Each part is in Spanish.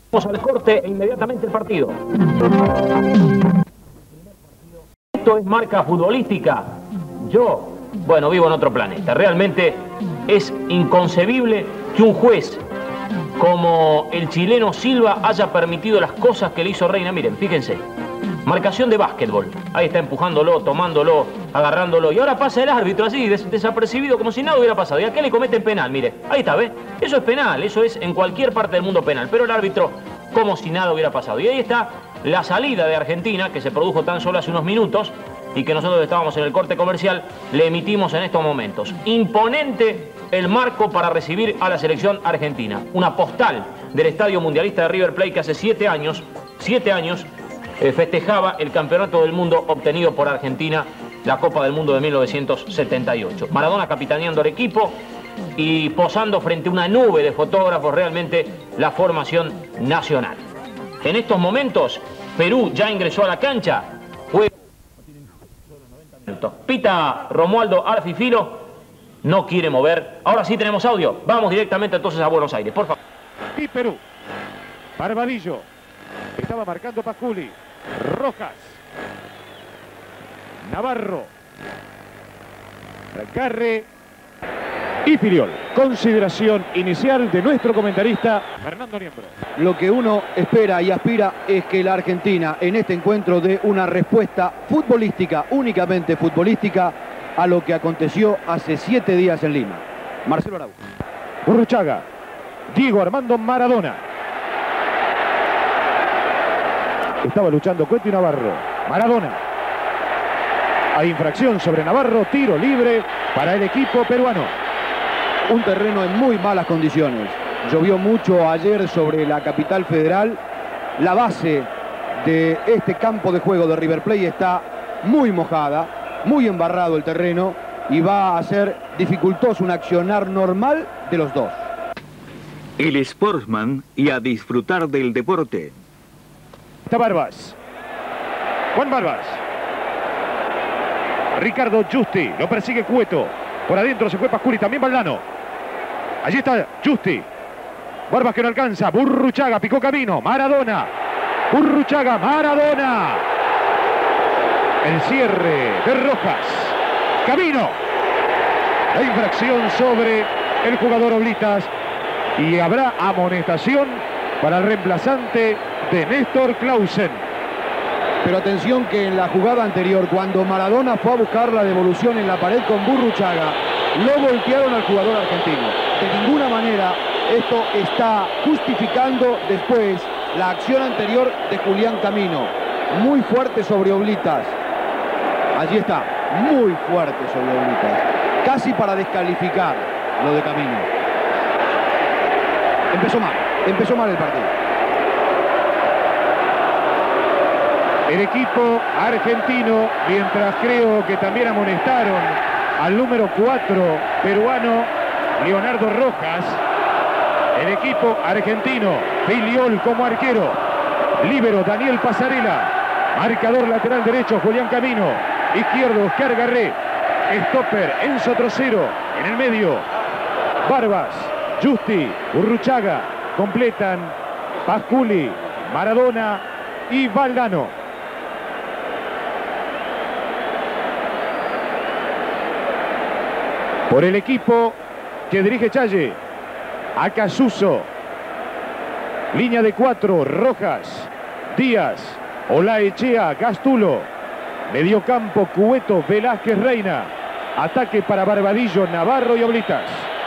Vamos al corte e inmediatamente el partido. Esto es marca futbolística. Yo, bueno, vivo en otro planeta. Realmente es inconcebible que un juez como el chileno Silva haya permitido las cosas que le hizo Reina. Miren, fíjense. Marcación de básquetbol. Ahí está empujándolo, tomándolo, agarrándolo. Y ahora pasa el árbitro así, desapercibido, como si nada hubiera pasado. Y acá le cometen penal, mire. Ahí está, ¿ve? Eso es penal, eso es en cualquier parte del mundo penal. Pero el árbitro, como si nada hubiera pasado. Y ahí está la salida de Argentina, que se produjo tan solo hace unos minutos, y que nosotros estábamos en el corte comercial, le emitimos en estos momentos. Imponente el marco para recibir a la selección argentina. Una postal del Estadio Mundialista de River Plate que hace 7 años, festejaba el campeonato del mundo obtenido por Argentina, la Copa del Mundo de 1978. Maradona capitaneando el equipo y posando frente a una nube de fotógrafos, realmente la formación nacional. En estos momentos, Perú ya ingresó a la cancha. Juega. Pita Romualdo Arfifilo, no quiere mover. Ahora sí tenemos audio. Vamos directamente entonces a Buenos Aires, por favor. Y Perú. Barbadillo. Estaba marcando Pasculi. Rojas. Navarro. Carre. Y Filiol. Consideración inicial de nuestro comentarista Fernando Niembro. Lo que uno espera y aspira es que la Argentina en este encuentro dé una respuesta futbolística, únicamente futbolística, a lo que aconteció hace 7 días en Lima. Marcelo Araujo. Burruchaga. Diego Armando Maradona. Estaba luchando Cueto y Navarro. Maradona. Hay infracción sobre Navarro. Tiro libre para el equipo peruano. Un terreno en muy malas condiciones. Llovió mucho ayer sobre la capital federal. La base de este campo de juego de River Plate está muy mojada, muy embarrado el terreno y va a ser dificultoso un accionar normal de los dos. El Sportsman y a disfrutar del deporte. Está Barbas. Juan Barbas. Ricardo Justi. Lo persigue Cueto. Por adentro se fue Pasculi. También Valdano. Allí está Justi. Barbas que no alcanza. Burruchaga picó camino. Maradona. Burruchaga. Maradona. El cierre de Rojas. Camino. La infracción sobre el jugador Oblitas. Y habrá amonestación para el reemplazante de Néstor Clausen. Pero atención que en la jugada anterior, cuando Maradona fue a buscar la devolución en la pared con Burruchaga, lo voltearon al jugador argentino. De ninguna manera esto está justificando después la acción anterior de Julián Camino. Muy fuerte sobre Oblitas. Allí está, muy fuerte sobre Oblitas. Casi para descalificar lo de Camino. Empezó mal el partido. El equipo argentino, mientras creo que también amonestaron al número 4 peruano, Leonardo Rojas. El equipo argentino, Filiol como arquero. Líbero, Daniel Pasarela. Marcador lateral derecho, Julián Camino. Izquierdo, Oscar Garré. Stopper, Enzo Trocero. En el medio, Barbas, Justi, Burruchaga. Completan Pasculi, Maradona y Valdano. Por el equipo que dirige Challe, Acasuso. Línea de 4, Rojas, Díaz, Olaechea, Gastulo. Mediocampo, Cueto, Velázquez, Reina. Ataque para Barbadillo, Navarro y Oblitas.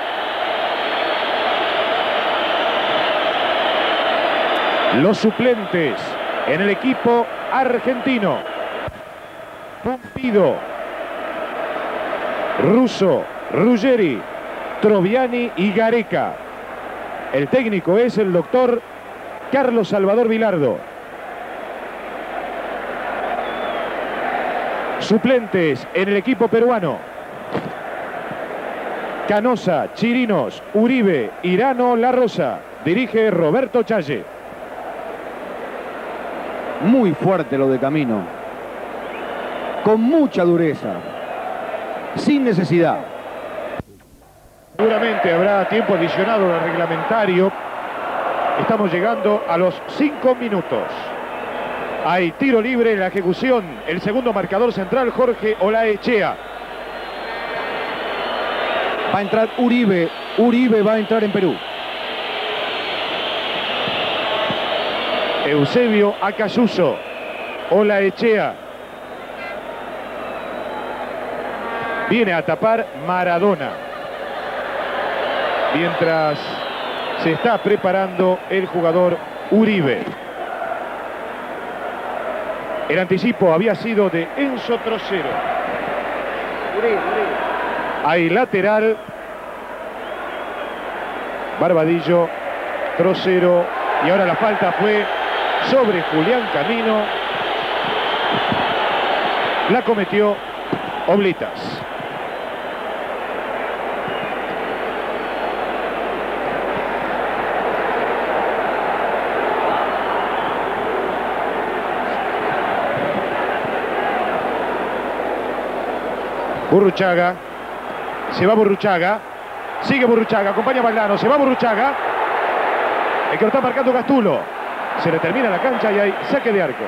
Los suplentes en el equipo argentino. Pumpido, Russo, Ruggeri, Troviani y Gareca. El técnico es el doctor Carlos Salvador Vilardo. Suplentes en el equipo peruano. Canosa, Chirinos, Uribe, Irano, La Rosa. Dirige Roberto Challe. Muy fuerte lo de Camino. Con mucha dureza. Sin necesidad. Seguramente habrá tiempo adicionado al reglamentario. Estamos llegando a los 5 minutos. Hay tiro libre en la ejecución. El segundo marcador central, Jorge Olaechea. Va a entrar Uribe. Uribe va a entrar en Perú. Eusebio Acayuso. Olaechea. Viene a tapar Maradona. Mientras se está preparando el jugador Uribe. El anticipo había sido de Enzo Trocero. Hay lateral. Barbadillo, Trocero. Y ahora la falta fue sobre Julián Camino. La cometió Oblitas. Burruchaga, se va Burruchaga, sigue Burruchaga, acompaña a Valdano, se va Burruchaga, el que lo está marcando Gastulo, se le termina la cancha y hay saque de arco.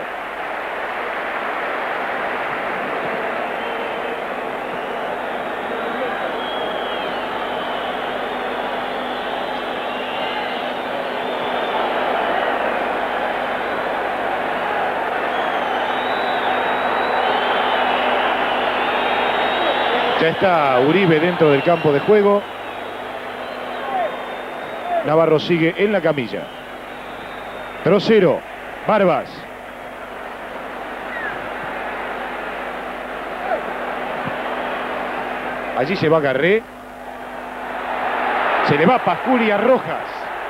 Ya está Uribe dentro del campo de juego. Navarro sigue en la camilla. Trocero, Barbas. Allí se va Garré. Se le va Pasculi a Rojas.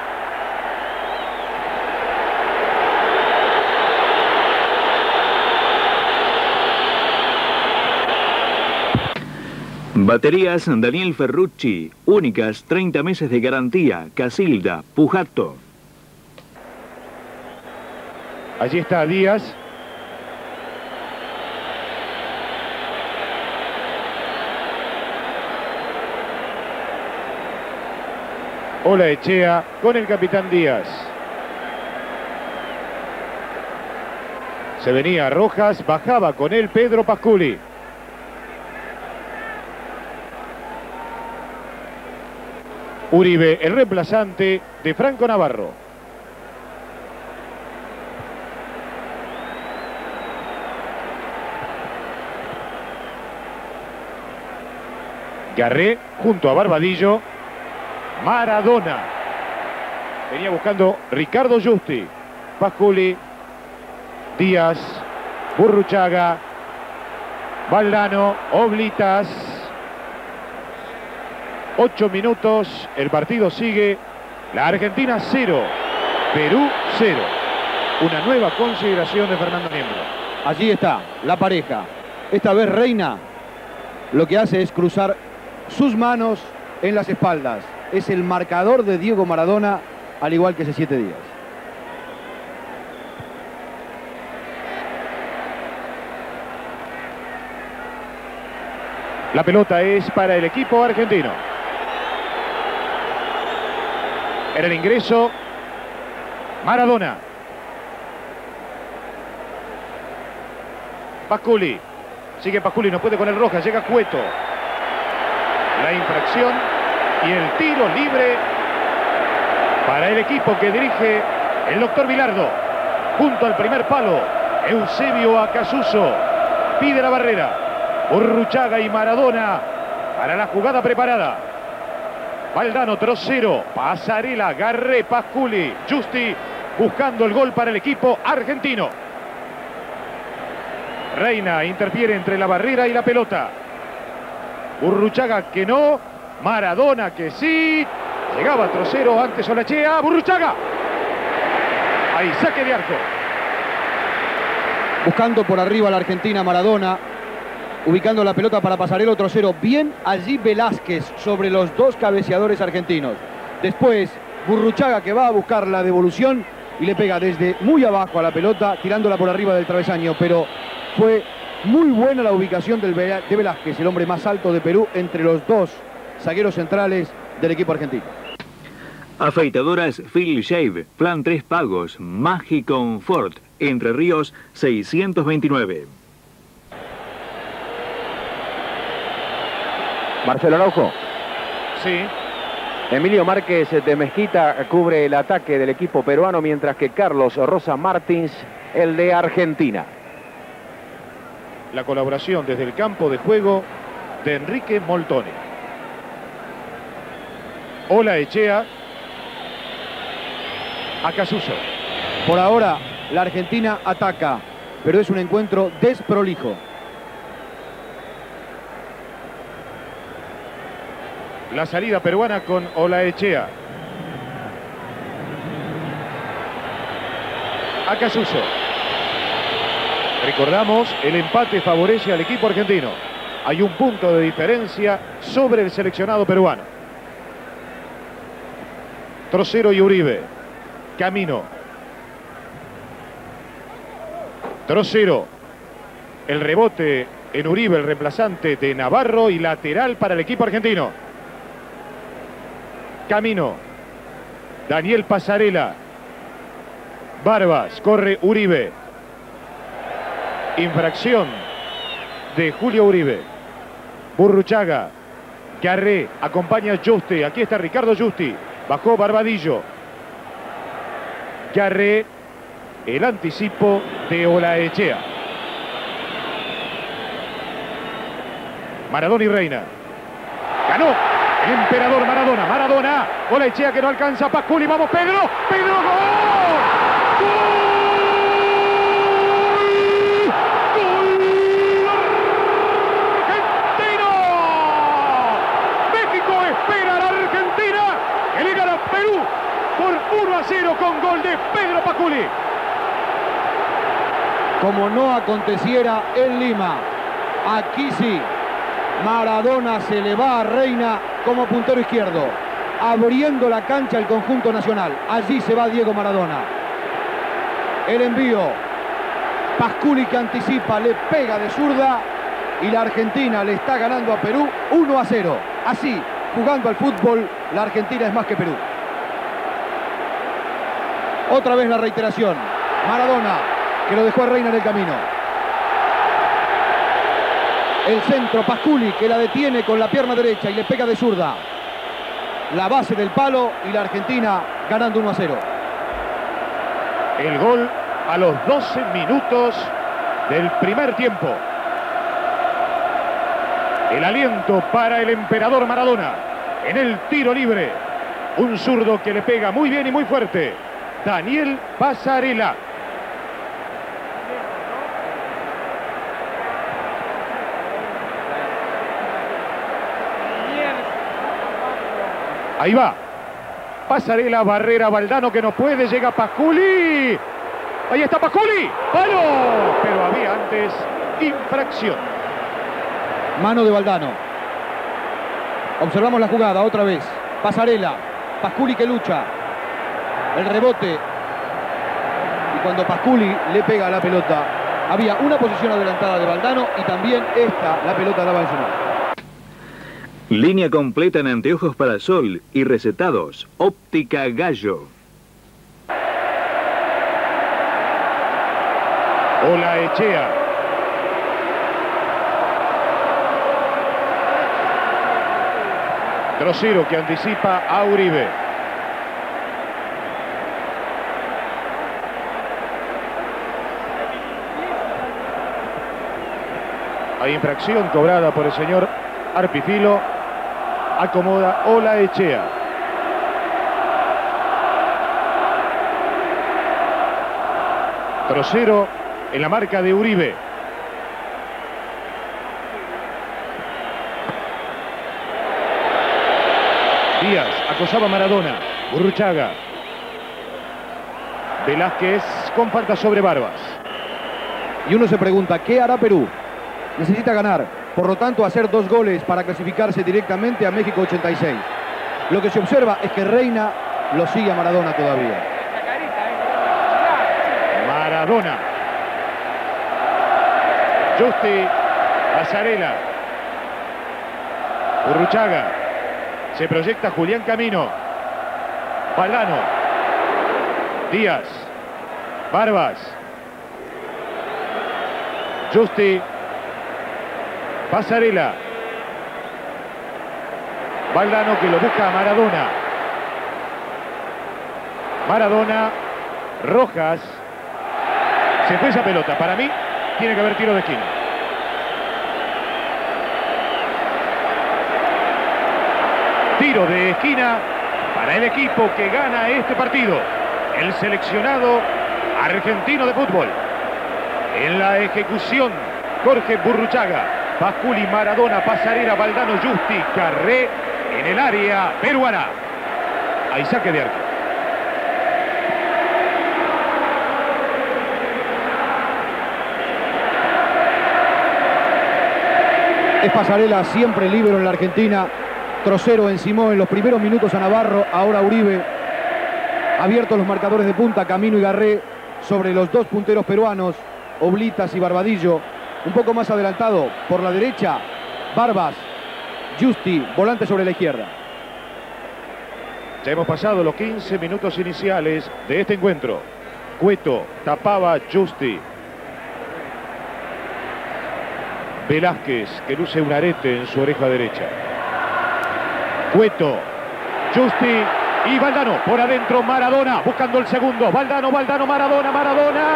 Baterías Daniel Ferrucci, únicas 30 meses de garantía, Casilda, Pujato. Allí está Díaz. Olaechea con el capitán Díaz. Se venía Rojas, bajaba con él Pedro Pasculi. Uribe, el reemplazante de Franco Navarro. Garré junto a Barbadillo. Maradona. Venía buscando Ricardo Justi. Pasculi. Díaz. Burruchaga. Valdano. Oblitas. 8 minutos, el partido sigue. La Argentina 0, Perú 0. Una nueva consideración de Fernando Niembro. Allí está la pareja. Esta vez Reina lo que hace es cruzar sus manos en las espaldas. Es el marcador de Diego Maradona, al igual que hace 7 días. La pelota es para el equipo argentino. En el ingreso, Maradona. Pasculi. Sigue Pasculi, no puede con el Rojas, llega Cueto. La infracción y el tiro libre para el equipo que dirige el doctor Bilardo. Junto al primer palo, Eusebio Acayuso pide la barrera. Burruchaga y Maradona para la jugada preparada. Valdano, Trocero, Pasarela, Garré, Pasculi, Justi buscando el gol para el equipo argentino. Reina interfiere entre la barrera y la pelota. Burruchaga que no, Maradona que sí. Llegaba Trocero, antes Olaechea, Burruchaga. Ahí saque de arco. Buscando por arriba a la Argentina Maradona. Ubicando la pelota para Pasarela, Trocero. Bien allí Velázquez sobre los dos cabeceadores argentinos. Después Burruchaga que va a buscar la devolución y le pega desde muy abajo a la pelota, tirándola por arriba del travesaño. Pero fue muy buena la ubicación de Velázquez, el hombre más alto de Perú, entre los dos zagueros centrales del equipo argentino. Afeitadoras Phil Shave, plan 3 pagos, Magicomfort, Entre Ríos 629. Marcelo Araujo. Sí. Emilio Márquez de Mezquita cubre el ataque del equipo peruano, mientras que Carlos Rosa Martins, el de Argentina. La colaboración desde el campo de juego de Enrique Moltoni. Olaechea. Acasuso. Por ahora, la Argentina ataca, pero es un encuentro desprolijo. La salida peruana con Olaechea. Acasuso. Recordamos, el empate favorece al equipo argentino. Hay un punto de diferencia sobre el seleccionado peruano. Trocero y Uribe. Camino. Trocero. El rebote en Uribe, el reemplazante de Navarro, y lateral para el equipo argentino. Camino. Daniel Pasarela. Barbas. Corre Uribe. Infracción de Julio Uribe. Burruchaga. Garré. Acompaña a Justi. Aquí está Ricardo Justi. Bajó Barbadillo. Garré. El anticipo de Olaechea. Maradona y Reina. Ganó el emperador Maradona. Maradona. Olaechea que no alcanza. Pasculi. Vamos Pedro. Pedro. ¡Gol! ¡Gol! Perú por 1-0 con gol de Pedro Pasculi. Como no aconteciera en Lima, aquí sí, Maradona se le va a Reina como puntero izquierdo, abriendo la cancha el conjunto nacional. Allí se va Diego Maradona. El envío, Pasculi que anticipa, le pega de zurda y la Argentina le está ganando a Perú 1-0. Así, jugando al fútbol, la Argentina es más que Perú. Otra vez la reiteración. Maradona, que lo dejó a Reina en el camino. El centro, Pasculi, que la detiene con la pierna derecha y le pega de zurda. La base del palo y la Argentina ganando 1-0. El gol a los 12 minutos del primer tiempo. El aliento para el emperador Maradona en el tiro libre. Un zurdo que le pega muy bien y muy fuerte. Daniel Pasarela. Ahí va. Pasarela, Barrera, Valdano que no puede. Llega Pasculi. Ahí está Pasculi. ¡Palo! Pero había antes infracción. Mano de Valdano. Observamos la jugada otra vez. Pasarela. Pasculi que lucha. El rebote. Y cuando Pasculi le pega a la pelota, había una posición adelantada de Valdano y también la pelota daba encima. Línea completa en anteojos para sol y recetados. Óptica Gallo. Olaechea. Trocero que anticipa a Uribe. Hay infracción cobrada por el señor Arpifilo. Acomoda Olaechea. Trocero en la marca de Uribe. Díaz acosaba a Maradona. Burruchaga. Velázquez con falta sobre Barbas. Y uno se pregunta, ¿qué hará Perú? Necesita ganar, por lo tanto hacer 2 goles para clasificarse directamente a México 86. Lo que se observa es que Reina lo sigue a Maradona todavía. Maradona. Justi. Pasarela. Burruchaga. Se proyecta Julián Camino. Valdano. Díaz. Barbas. Justi. Pasarela. Valdano que lo busca a Maradona. Maradona. Rojas. Se fue esa pelota. Para mí tiene que haber tiro de esquina. Tiro de esquina para el equipo que gana este partido. El seleccionado argentino de fútbol. En la ejecución, Jorge Burruchaga, Pasculi, Maradona, Pasarela, Valdano, Justi, Carré en el área peruana. Hay saque de arco. Es Pasarela, siempre líbero en la Argentina. Trocero encimó en los primeros minutos a Navarro, ahora Uribe. Abiertos los marcadores de punta, Camino y Garré sobre los dos punteros peruanos, Oblitas y Barbadillo. Un poco más adelantado por la derecha, Barbas, Justi, volante sobre la izquierda. Ya hemos pasado los 15 minutos iniciales de este encuentro. Cueto tapaba Justi. Velázquez, que luce un arete en su oreja derecha. Cueto, Justi y Valdano. Por adentro Maradona, buscando el segundo. Valdano, Valdano, Maradona, Maradona.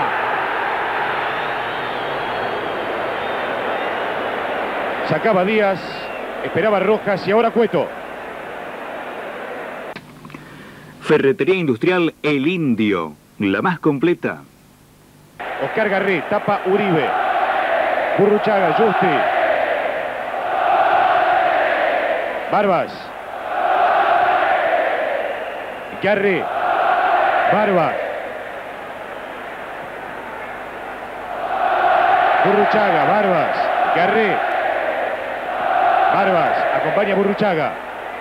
Sacaba Díaz, esperaba Rojas y ahora Cueto. Ferretería Industrial El Indio, la más completa. Oscar Garré, tapa Uribe. Burruchaga, Justi. Barbas. Garré. Barbas. Burruchaga, Barbas. Garré. Barbas. Acompaña a Burruchaga.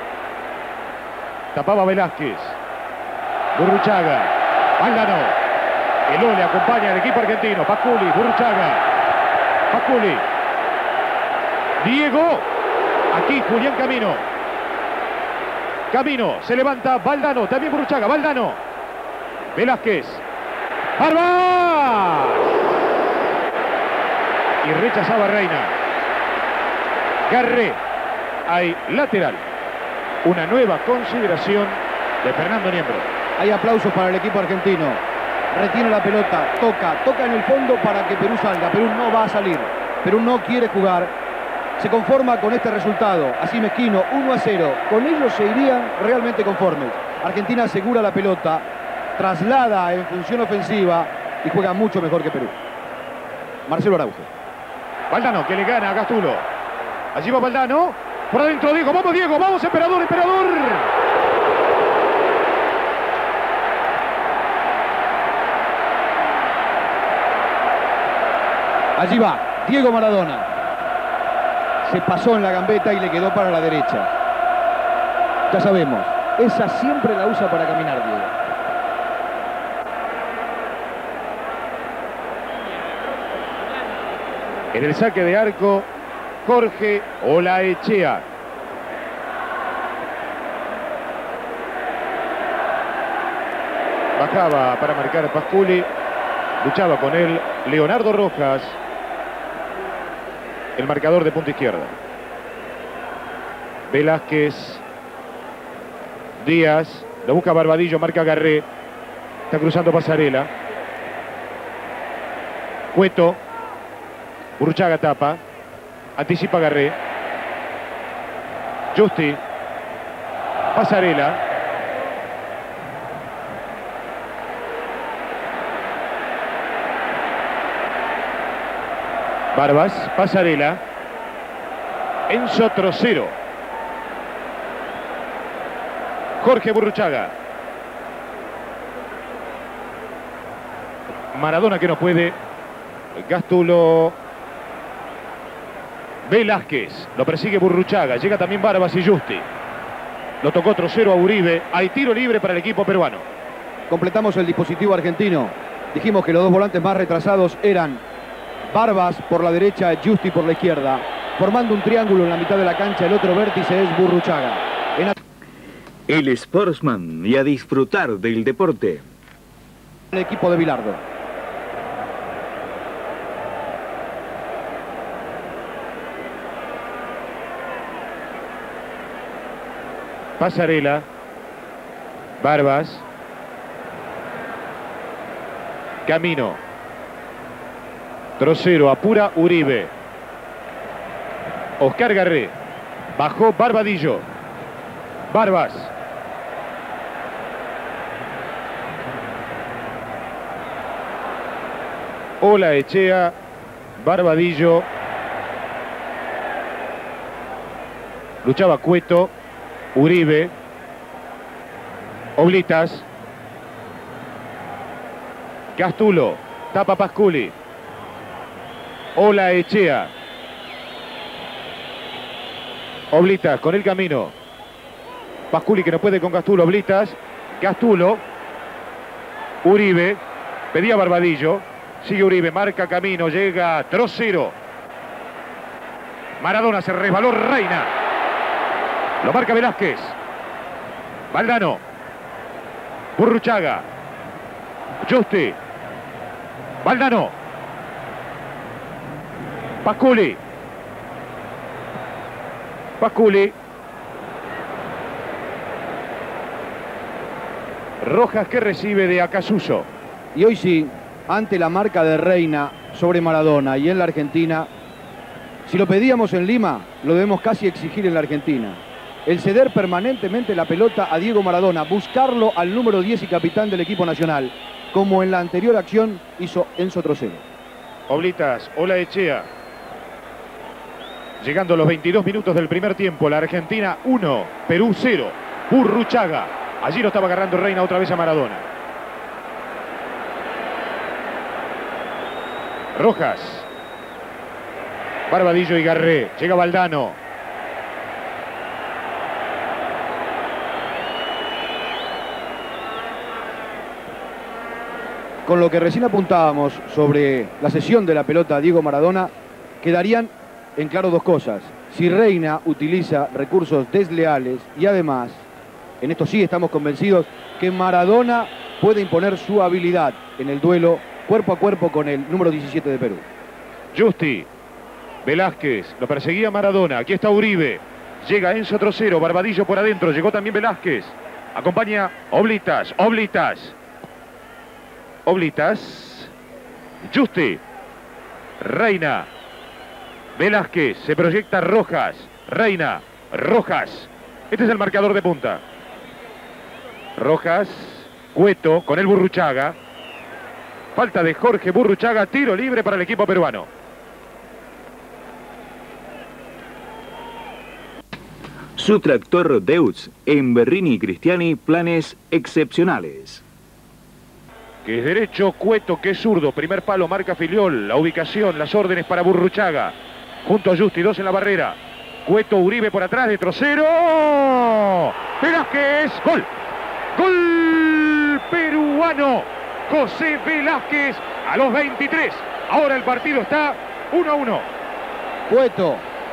Tapaba Velázquez. Burruchaga. Valdano. El Ole acompaña al equipo argentino. Pasculi, Burruchaga. Pasculi. Diego. Aquí Julián Camino. Camino. Se levanta Valdano. También Burruchaga. Valdano. Velázquez. ¡Barbas! Y rechazaba Reina. Garré. Hay lateral. Una nueva consideración de Fernando Niembro. Hay aplausos para el equipo argentino. Retiene la pelota, toca en el fondo para que Perú salga. Perú no va a salir. Perú no quiere jugar. Se conforma con este resultado, así mezquino, 1-0. Con ellos se irían realmente conformes. Argentina asegura la pelota, traslada en función ofensiva y juega mucho mejor que Perú. Marcelo Araujo. Valdano que le gana a Gastulo. Allí va Valdano. Por adentro Diego. Vamos Diego, vamos Emperador, Emperador. Allí va Diego Maradona. Se pasó en la gambeta y le quedó para la derecha. Ya sabemos, esa siempre la usa para caminar Diego. En el saque de arco, Jorge Olaechea. Bajaba para marcar a Pasculi. Luchaba con él Leonardo Rojas, el marcador de punta izquierda. Velázquez. Díaz. Lo busca Barbadillo, marca Garré. Está cruzando Pasarela. Cueto. Burruchaga tapa. Anticipa Garré. Justi. Pasarela. Barbas, Pasarela. Enzo Trocero. Jorge Burruchaga. Maradona que no puede. Gastulo. Velázquez. Lo persigue Burruchaga. Llega también Barbas y Justi. Lo tocó Trocero a Uribe. Hay tiro libre para el equipo peruano. Completamos el dispositivo argentino. Dijimos que los dos volantes más retrasados eran Barbas por la derecha, Justi por la izquierda, formando un triángulo en la mitad de la cancha. El otro vértice es Burruchaga. El Sportsman y a disfrutar del deporte. El equipo de Bilardo. Pasarela. Barbas. Camino. Trocero, apura Uribe. Oscar Garré. Bajó Barbadillo. Barbas. Ola Echea. Barbadillo. Luchaba Cueto. Uribe. Oblitas. Castulo. Tapa Pasculi. Ola Echea. Oblitas con el camino. Pasculi que no puede con Castulo. Oblitas. Castulo. Uribe. Pedía Barbadillo. Sigue Uribe. Marca camino. Llega Trocero. Maradona se resbaló. Reina. Lo marca Velázquez. Valdano. Burruchaga. Justi. Valdano. Pasculi. Pasculi. Rojas que recibe de Acasuso. Y hoy sí, ante la marca de Reina sobre Maradona y en la Argentina, si lo pedíamos en Lima, lo debemos casi exigir en la Argentina. El ceder permanentemente la pelota a Diego Maradona, buscarlo al número 10 y capitán del equipo nacional, como en la anterior acción hizo Enzo Trocero. Oblitas, Ola Echea. Llegando a los 22 minutos del primer tiempo, la Argentina 1, Perú 0. Burruchaga. Allí lo estaba agarrando Reina otra vez a Maradona. Rojas. Barbadillo y Garré. Llega Valdano. Con lo que recién apuntábamos sobre la cesión de la pelota a Diego Maradona, quedarían en claro dos cosas. Si Reina utiliza recursos desleales y además, en esto sí estamos convencidos, que Maradona puede imponer su habilidad en el duelo cuerpo a cuerpo con el número 17 de Perú. Justi. Velázquez. Lo perseguía Maradona. Aquí está Uribe. Llega Enzo Trocero. Barbadillo por adentro. Llegó también Velázquez. Acompaña Oblitas. Oblitas. Oblitas. Justi. Reina. Velázquez. Se proyecta Rojas. Reina. Rojas. Este es el marcador de punta. Rojas. Cueto con el Burruchaga. Falta de Jorge Burruchaga. Tiro libre para el equipo peruano. Su tractor Deutz en Berrini y Cristiani, planes excepcionales. Que es derecho, Cueto, que es zurdo. Primer palo, marca Filiol. La ubicación, las órdenes para Burruchaga. Junto a Justi, 2 en la barrera. Cueto, Uribe por atrás de Trocero. Velázquez, gol. Gol peruano. José Velázquez a los 23. Ahora el partido está 1-1. Cueto.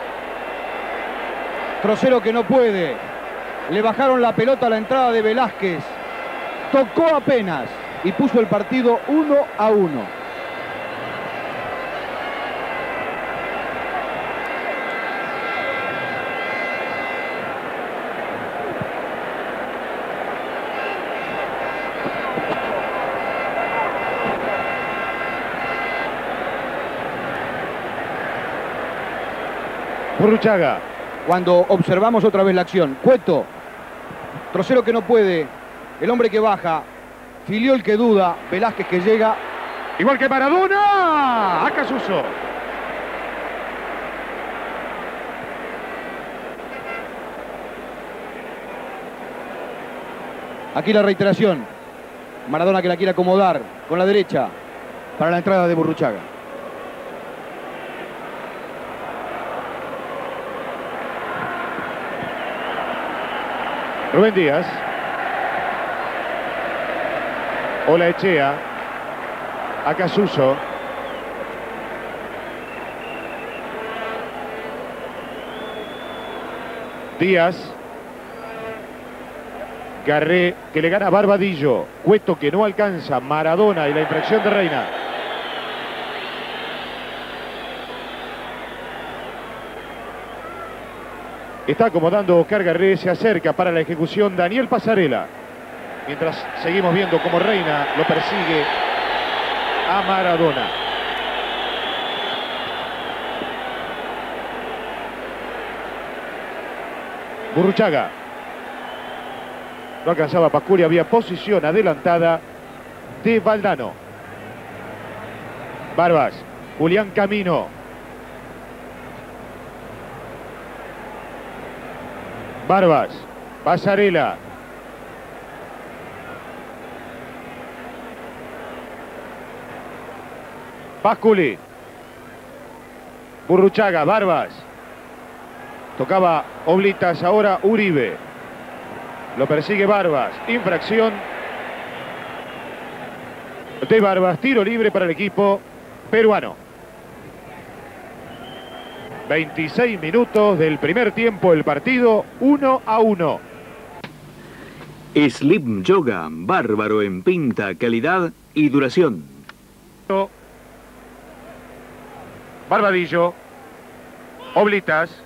Trocero que no puede. Le bajaron la pelota a la entrada de Velázquez. Tocó apenas y puso el partido 1-1. Burruchaga. Cuando observamos otra vez la acción, Cueto, Trocero que no puede, el hombre que baja, Filiol que duda, Velázquez que llega. Igual que Maradona. Acasuso. Aquí la reiteración. Maradona que la quiere acomodar con la derecha para la entrada de Burruchaga. Rubén Díaz. Ola Echea. Acasuso. Díaz. Garré que le gana a Barbadillo. Cueto que no alcanza. Maradona y la infracción de Reina. Está acomodando Oscar Garré. Se acerca para la ejecución Daniel Pasarela. Mientras seguimos viendo cómo Reina lo persigue a Maradona. Burruchaga. No alcanzaba Pasculi, había posición adelantada de Valdano. Barbas, Julián Camino. Barbas, Pasarela. Pasculi. Burruchaga, Barbas. Tocaba Oblitas, ahora Uribe. Lo persigue Barbas. Infracción de Barbas. Tiro libre para el equipo peruano. 26 minutos del primer tiempo del partido. 1-1. Slim Yoga, bárbaro en pinta, calidad y duración. Barbadillo. Oblitas.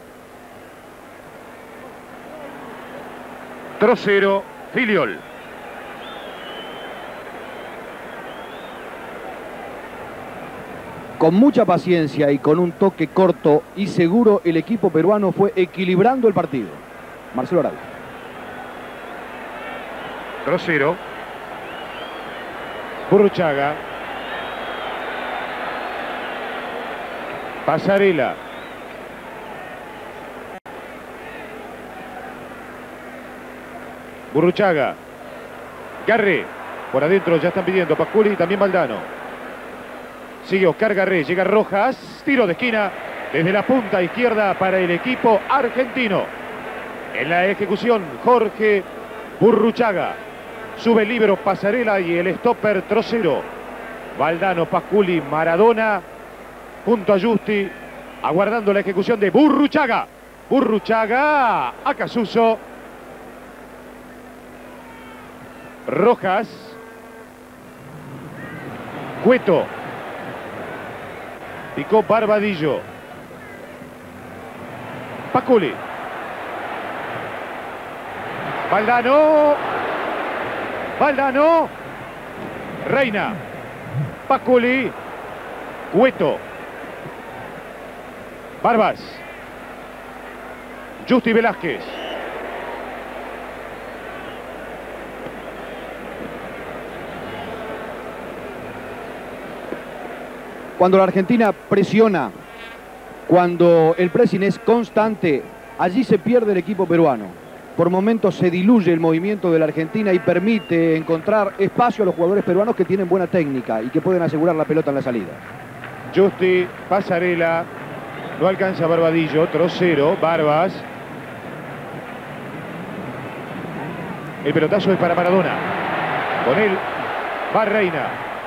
Trocero, Filiol. Con mucha paciencia y con un toque corto y seguro, el equipo peruano fue equilibrando el partido. Marcelo Araujo. Trocero. Burruchaga. Pasarela. Burruchaga. Garré. Por adentro ya están pidiendo Pasculi y también Valdano. Sigue Oscar Garré. Llega Rojas. Tiro de esquina desde la punta izquierda para el equipo argentino. En la ejecución Jorge Burruchaga. Sube el líbero Pasarela y el stopper Trocero. Valdano, Pasculi, Maradona. Junto a Justi. Aguardando la ejecución de Burruchaga. Burruchaga a Casuso. Rojas. Cueto. Picó Barbadillo. Pasculi. Valdano. Valdano. Reina. Pasculi. Cueto. Barbas. Justi Velázquez. Cuando la Argentina presiona, cuando el pressing es constante, allí se pierde el equipo peruano. Por momentos se diluye el movimiento de la Argentina y permite encontrar espacio a los jugadores peruanos que tienen buena técnica y que pueden asegurar la pelota en la salida. Justi, Pasarela, no alcanza Barbadillo, Trocero, Barbas. El pelotazo es para Maradona. Con él va Reina.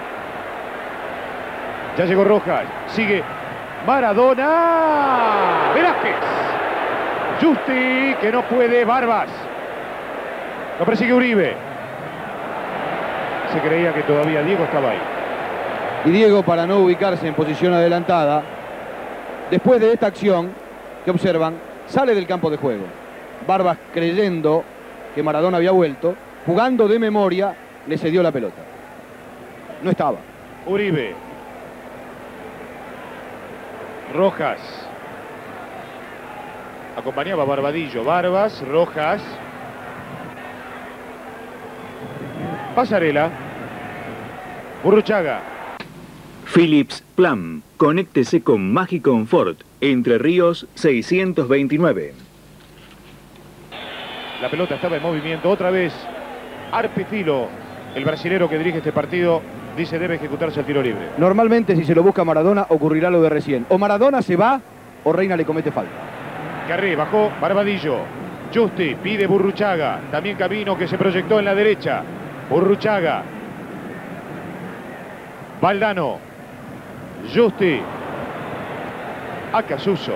Ya llegó Rojas, sigue Maradona. Velázquez. Justi, que no puede, Barbas. Lo persigue Uribe. Se creía que todavía Diego estaba ahí. Y Diego, para no ubicarse en posición adelantada, después de esta acción que observan, sale del campo de juego. Barbas, creyendo que Maradona había vuelto, jugando de memoria, le cedió la pelota. No estaba. Uribe. Rojas. Acompañaba a Barbadillo. Barbas, Rojas. Pasarela. Burruchaga. Philips Plan. Conéctese con Magiconfort. Entre Ríos 629. La pelota estaba en movimiento. Otra vez Arpefilo, el brasilero que dirige este partido, dice debe ejecutarse el tiro libre. Normalmente, si se lo busca Maradona, ocurrirá lo de recién. O Maradona se va o Reina le comete falta. Garré bajó Barbadillo. Justi pide Burruchaga. También Camino, que se proyectó en la derecha. Burruchaga. Valdano. Justi. A Casuso.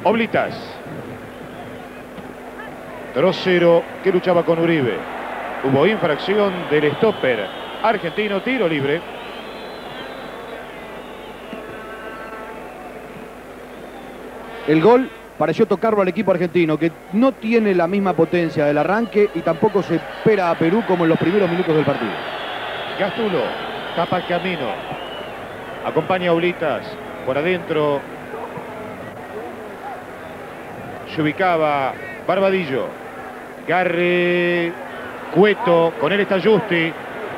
Oblitas. Trocero que luchaba con Uribe. Hubo infracción del stopper argentino, tiro libre. El gol pareció tocarlo al equipo argentino, que no tiene la misma potencia del arranque y tampoco se espera a Perú como en los primeros minutos del partido. Gastulo tapa el camino. Acompaña a Oblitas. Por adentro se ubicaba Barbadillo. Garre. Cueto. Con él está Justi.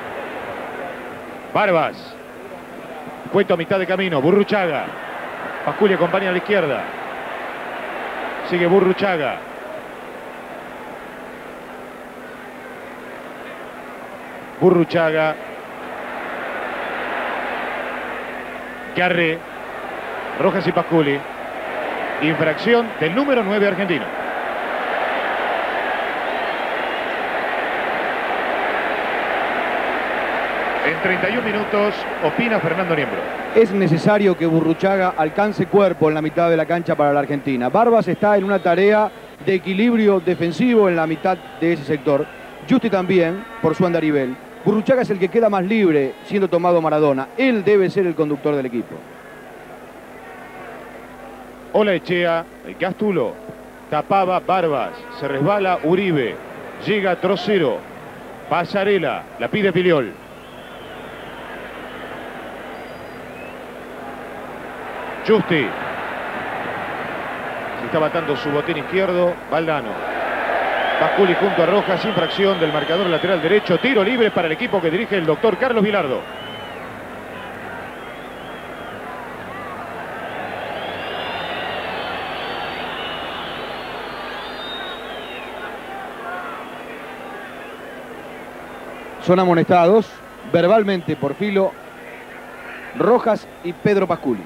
Barbas. Cueto a mitad de camino. Burruchaga. Pasculi acompaña a la izquierda. Sigue Burruchaga. Burruchaga. Garre. Rojas y Pasculi. Infracción del número 9 argentino. En 31 minutos opina Fernando Niembro. Es necesario que Burruchaga alcance cuerpo en la mitad de la cancha para la Argentina. Barbas está en una tarea de equilibrio defensivo en la mitad de ese sector. Justi también, por su andarivel. Burruchaga es el que queda más libre siendo tomado Maradona. Él debe ser el conductor del equipo. Olaechea, Gastulo, tapaba Barbas, se resbala Uribe, llega Trocero, Pasarela, la pide Filiol. Justi. Se está matando su botín izquierdo, Valdano. Pasculi junto a Rojas, infracción del marcador lateral derecho, tiro libre para el equipo que dirige el doctor Carlos Vilardo. Son amonestados verbalmente por Filo, Rojas y Pedro Pasculi.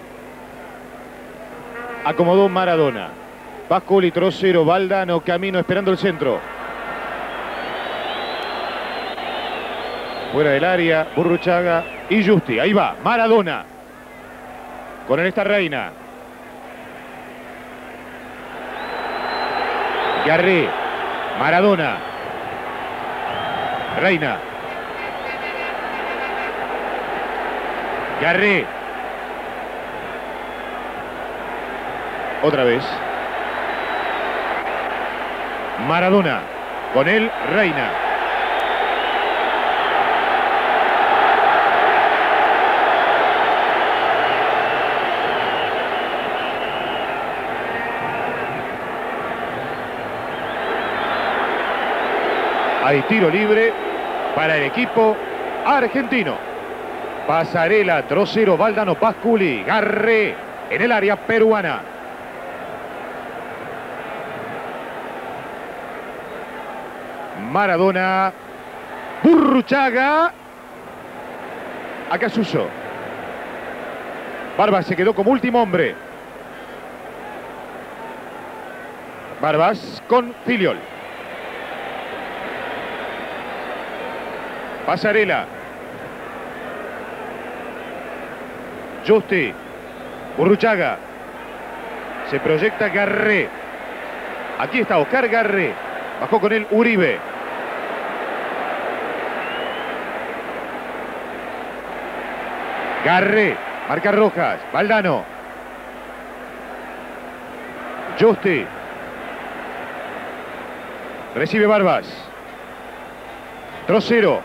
Acomodó Maradona. Pasculi, Trocero, Valdano, camino esperando el centro. Fuera del área, Burruchaga y Justi. Ahí va, Maradona. Con él está Reina. Garré, Maradona. Reina. Garré. Otra vez. Maradona. Con él, Reina. Hay tiro libre para el equipo argentino. Pasarela, Trocero, Valdano, Pasculi, Garré en el área peruana. Maradona, Burruchaga, Acasuso. Barbas se quedó como último hombre. Barbas con Filiol. Pasarela. Justi. Burruchaga. Se proyecta Garré. Aquí está Oscar Garré. Bajó con él Uribe. Garré. Marca Rojas. Valdano. Justi. Recibe Barbas. Trocero.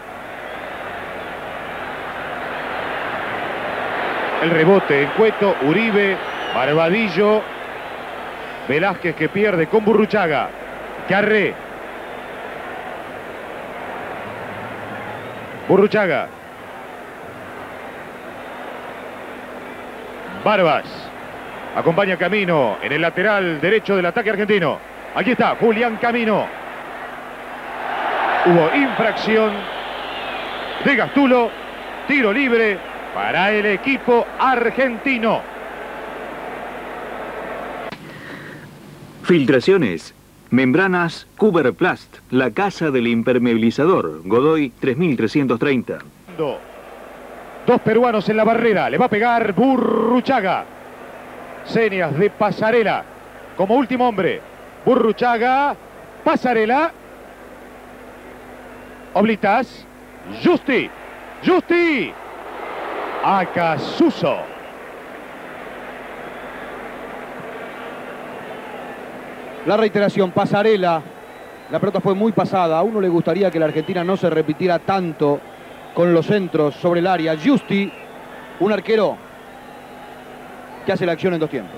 El rebote en Cueto, Uribe, Barbadillo, Velázquez que pierde con Burruchaga. Garré. Burruchaga. Barbas. Acompaña Camino en el lateral derecho del ataque argentino. Aquí está Julián Camino. Hubo infracción de Gastulo. Tiro libre para el equipo argentino. Filtraciones. Membranas Cuberplast, la casa del impermeabilizador. Godoy 3330. Dos peruanos en la barrera. Le va a pegar Burruchaga. Señas de Pasarela. como último hombre. Burruchaga, Pasarela, Oblitas, Justi, Acasuso. La reiteración, Pasarela. La pelota fue muy pasada. A uno le gustaría que la Argentina no se repitiera tanto con los centros sobre el área. Justi, un arquero que hace la acción en 2 tiempos.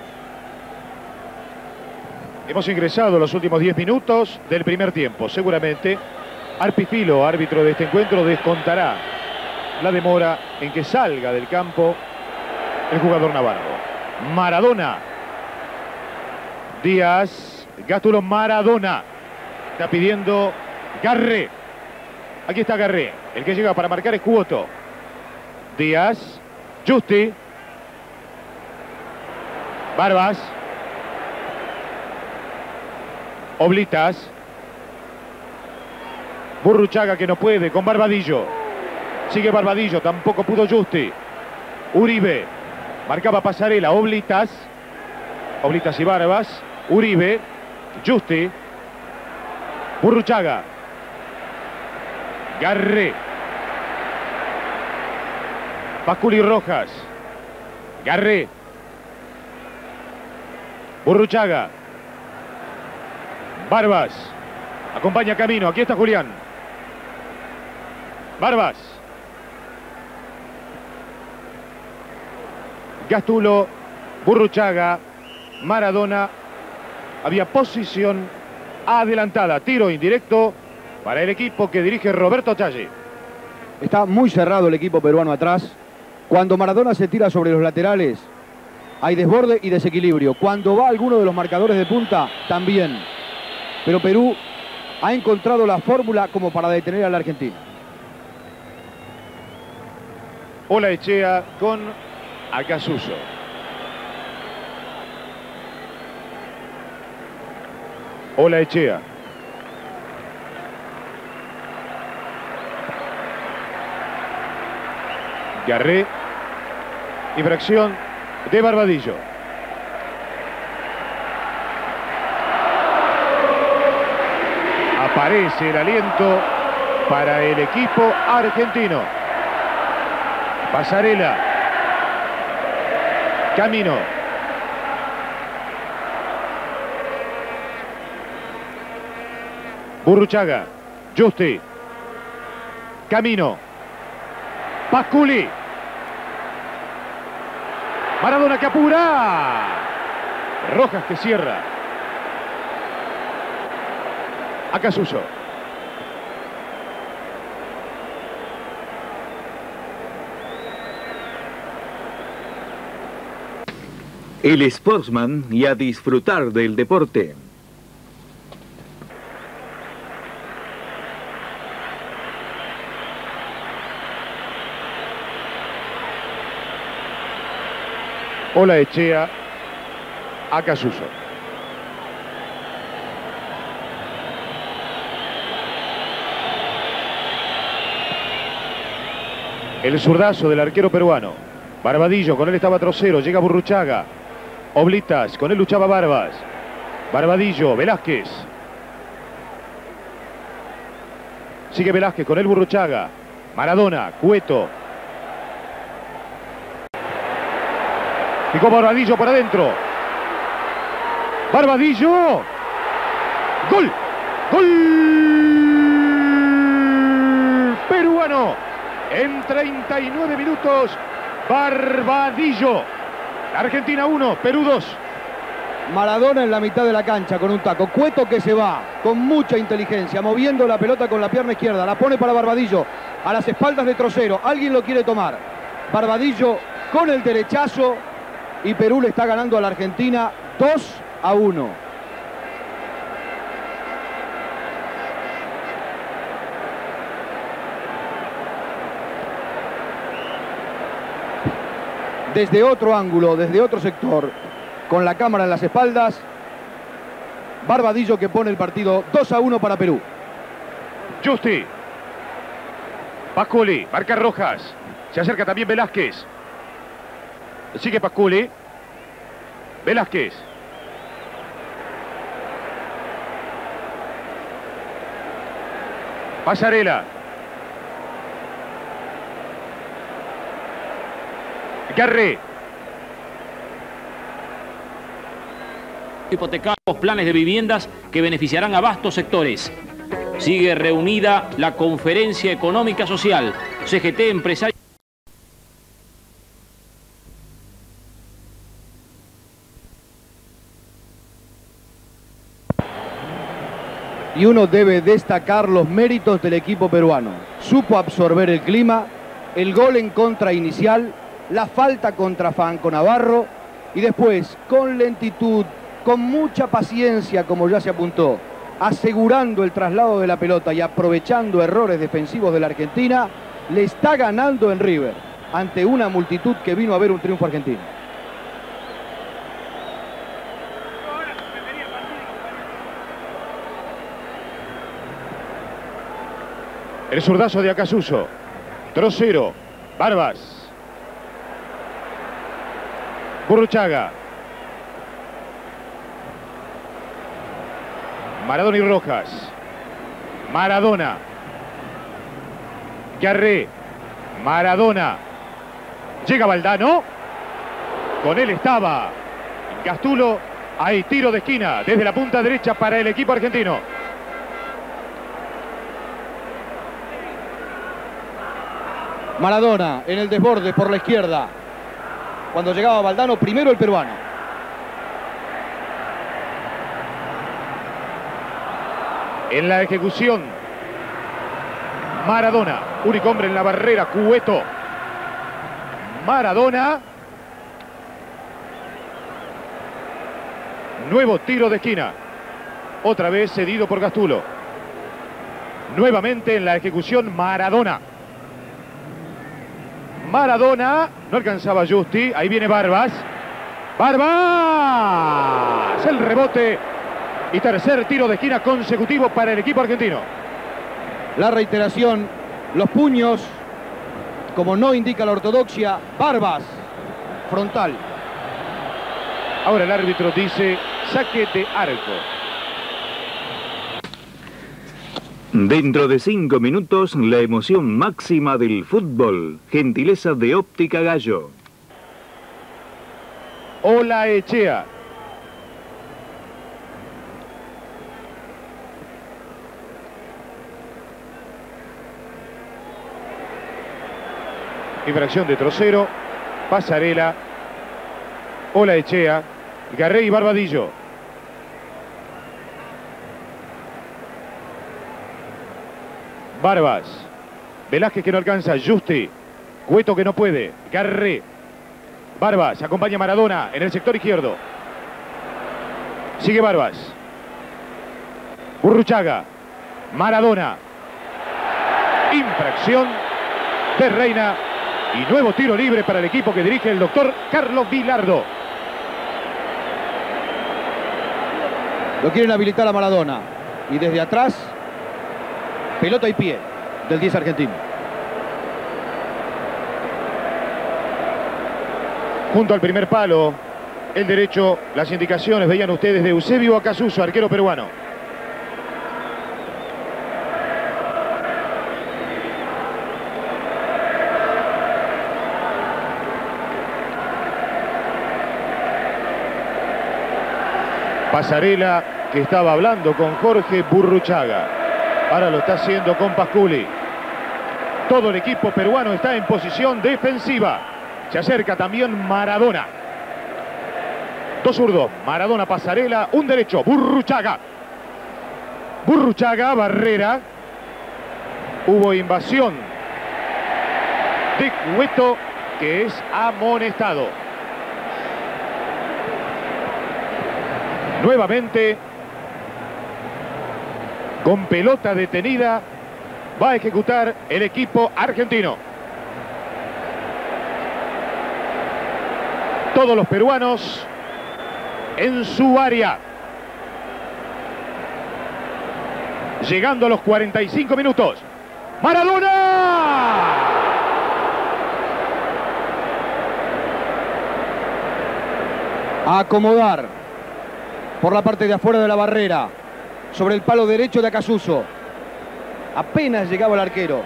Hemos ingresado los últimos 10 minutos del primer tiempo. Seguramente Arpifilo, árbitro de este encuentro, descontará la demora en que salga del campo el jugador navarro. Maradona. Díaz, Gástulo, Maradona. Está pidiendo Garré. Aquí está Garré. El que llega para marcar es Cuoto. Díaz, Justi, Barbas, Oblitas, Burruchaga que no puede con Barbadillo. Sigue Barbadillo, tampoco pudo Justi. Uribe, marcaba Pasarela, Oblitas y Barbas, Uribe, Justi, Burruchaga, Garré, Pasculi Rojas, Garré, Burruchaga, Barbas, acompaña Camino, aquí está Julián. Barbas, Gástulo, Burruchaga, Maradona. Había posición adelantada, tiro indirecto para el equipo que dirige Roberto Chaggi. Está muy cerrado el equipo peruano atrás. Cuando Maradona se tira sobre los laterales, hay desborde y desequilibrio. Cuando va alguno de los marcadores de punta, también. Pero Perú ha encontrado la fórmula como para detener a la Argentina. Olaechea con Acasuso. Olaechea. Garré. Infracción de Barbadillo. Aparece el aliento para el equipo argentino. Pasarela. Camino. Burruchaga. Justi. Camino. Pasculi. Maradona que apura. Rojas que cierra. Acasuso. El Sportsman y a disfrutar del deporte. Olaechea, Acasuso. El zurdazo del arquero peruano. Barbadillo, con él estaba Trocero, llega Burruchaga. Oblitas, con él luchaba Barbas. Barbadillo, Velázquez. Sigue Velázquez, con él Burruchaga. Maradona, Cueto. Picó Barbadillo por adentro. Barbadillo. ¡Gol! ¡Gol! Peruano. En 39 minutos, Barbadillo. Argentina 1, Perú 2. Maradona en la mitad de la cancha con un taco. Cueto que se va con mucha inteligencia, moviendo la pelota con la pierna izquierda. La pone para Barbadillo, a las espaldas de Trocero. Alguien lo quiere tomar. Barbadillo con el derechazo. Y Perú le está ganando a la Argentina 2-1. Desde otro ángulo, desde otro sector, con la cámara en las espaldas, Barbadillo que pone el partido 2-1 para Perú. Justi. Pasculi, marca Rojas. Se acerca también Velázquez. Sigue Pasculi. Velázquez. Pasarela. Garré. Hipotecar los planes de viviendas que beneficiarán a vastos sectores. Sigue reunida la Conferencia Económica Social, CGT Empresario. Y uno debe destacar los méritos del equipo peruano. Supo absorber el clima, el gol en contra inicial, la falta contra Franco Navarro y después, con lentitud, con mucha paciencia, como ya se apuntó, asegurando el traslado de la pelota y aprovechando errores defensivos de la Argentina, le está ganando en River ante una multitud que vino a ver un triunfo argentino. El zurdazo de Acasuso. Trocero. Barbas. Burruchaga. Maradona y Rojas. Maradona. Garré. Maradona. Llega Valdano. Con él estaba Gastulo. Hay tiro de esquina desde la punta derecha para el equipo argentino. Maradona en el desborde por la izquierda. Cuando llegaba Valdano, primero el peruano. En la ejecución, Maradona. Único hombre en la barrera, Cueto. Maradona. Nuevo tiro de esquina. Otra vez cedido por Gastulo. Nuevamente en la ejecución, Maradona. Maradona, no alcanzaba Justi, ahí viene Barbas. ¡Barbas! El rebote y tercer tiro de esquina consecutivo para el equipo argentino. La reiteración, los puños, como no indica la ortodoxia, Barbas, frontal. Ahora el árbitro dice saque de arco. Dentro de 5 minutos, la emoción máxima del fútbol. Gentileza de Óptica Gallo. Olaechea. Infracción de Trocero. Pasarela. Olaechea. Garré y Barbadillo. Barbas. Velázquez que no alcanza. Justi. Cueto que no puede. Garré. Barbas. Acompaña Maradona en el sector izquierdo. Sigue Barbas. Burruchaga. Maradona. Infracción de Reina. Y nuevo tiro libre para el equipo que dirige el doctor Carlos Vilardo. Lo quieren habilitar a Maradona. Y desde atrás, pelota y pie del 10 argentino. Junto al primer palo, el derecho, las indicaciones, veían ustedes, de Eusebio Acasuso, arquero peruano. Pasarela, que estaba hablando con Jorge Burruchaga. Ahora lo está haciendo con Pasculi. Todo el equipo peruano está en posición defensiva. Se acerca también Maradona. Dos zurdos. Maradona, Pasarela, un derecho. Burruchaga. Burruchaga, Barrera. Hubo invasión de Cueto, que es amonestado. Nuevamente, con pelota detenida, va a ejecutar el equipo argentino. Todos los peruanos en su área. Llegando a los 45 minutos. ¡Maradona! A acomodar por la parte de afuera de la barrera, sobre el palo derecho de Acasuso. Apenas llegaba el arquero.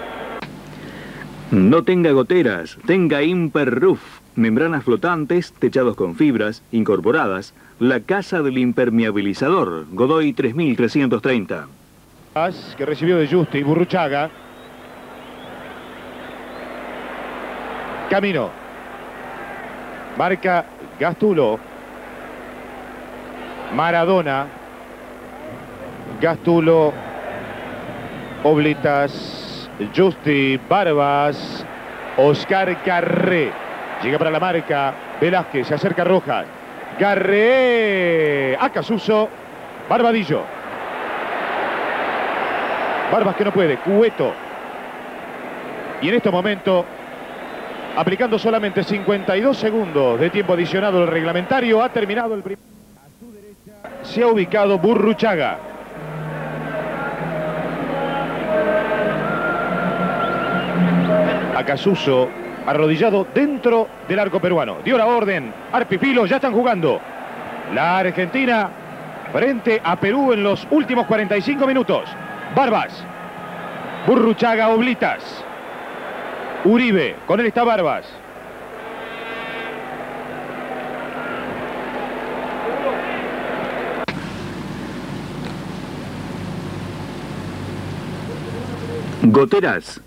No tenga goteras, tenga Imperroof. Membranas flotantes, techados con fibras, incorporadas. La casa del impermeabilizador, Godoy 3330. Que recibió de Justi, Burruchaga. Camino. Marca Gastulo. Maradona. Gastulo. Oblitas. Justi. Barbas. Oscar Garré. Llega para la marca. Velázquez. Se acerca Rojas. Garré. Acasuso. Barbadillo. Barbas que no puede. Cueto. Y en este momento, aplicando solamente 52 segundos de tiempo adicionado al reglamentario, ha terminado el primer. A su derecha se ha ubicado Burruchaga. Acasuso, arrodillado dentro del arco peruano. Dio la orden. Arpipilo, ya están jugando. La Argentina frente a Perú en los últimos 45 minutos. Barbas. Burruchaga, Oblitas. Uribe, con él está Barbas. Goteras.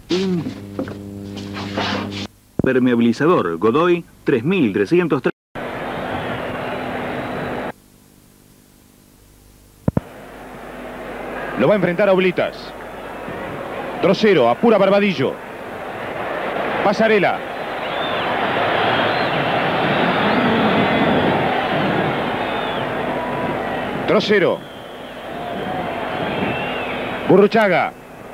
Impermeabilizador, Godoy 3330. Lo va a enfrentar a Oblitas. Trocero, apura Barbadillo. Pasarela. Trocero. Burruchaga.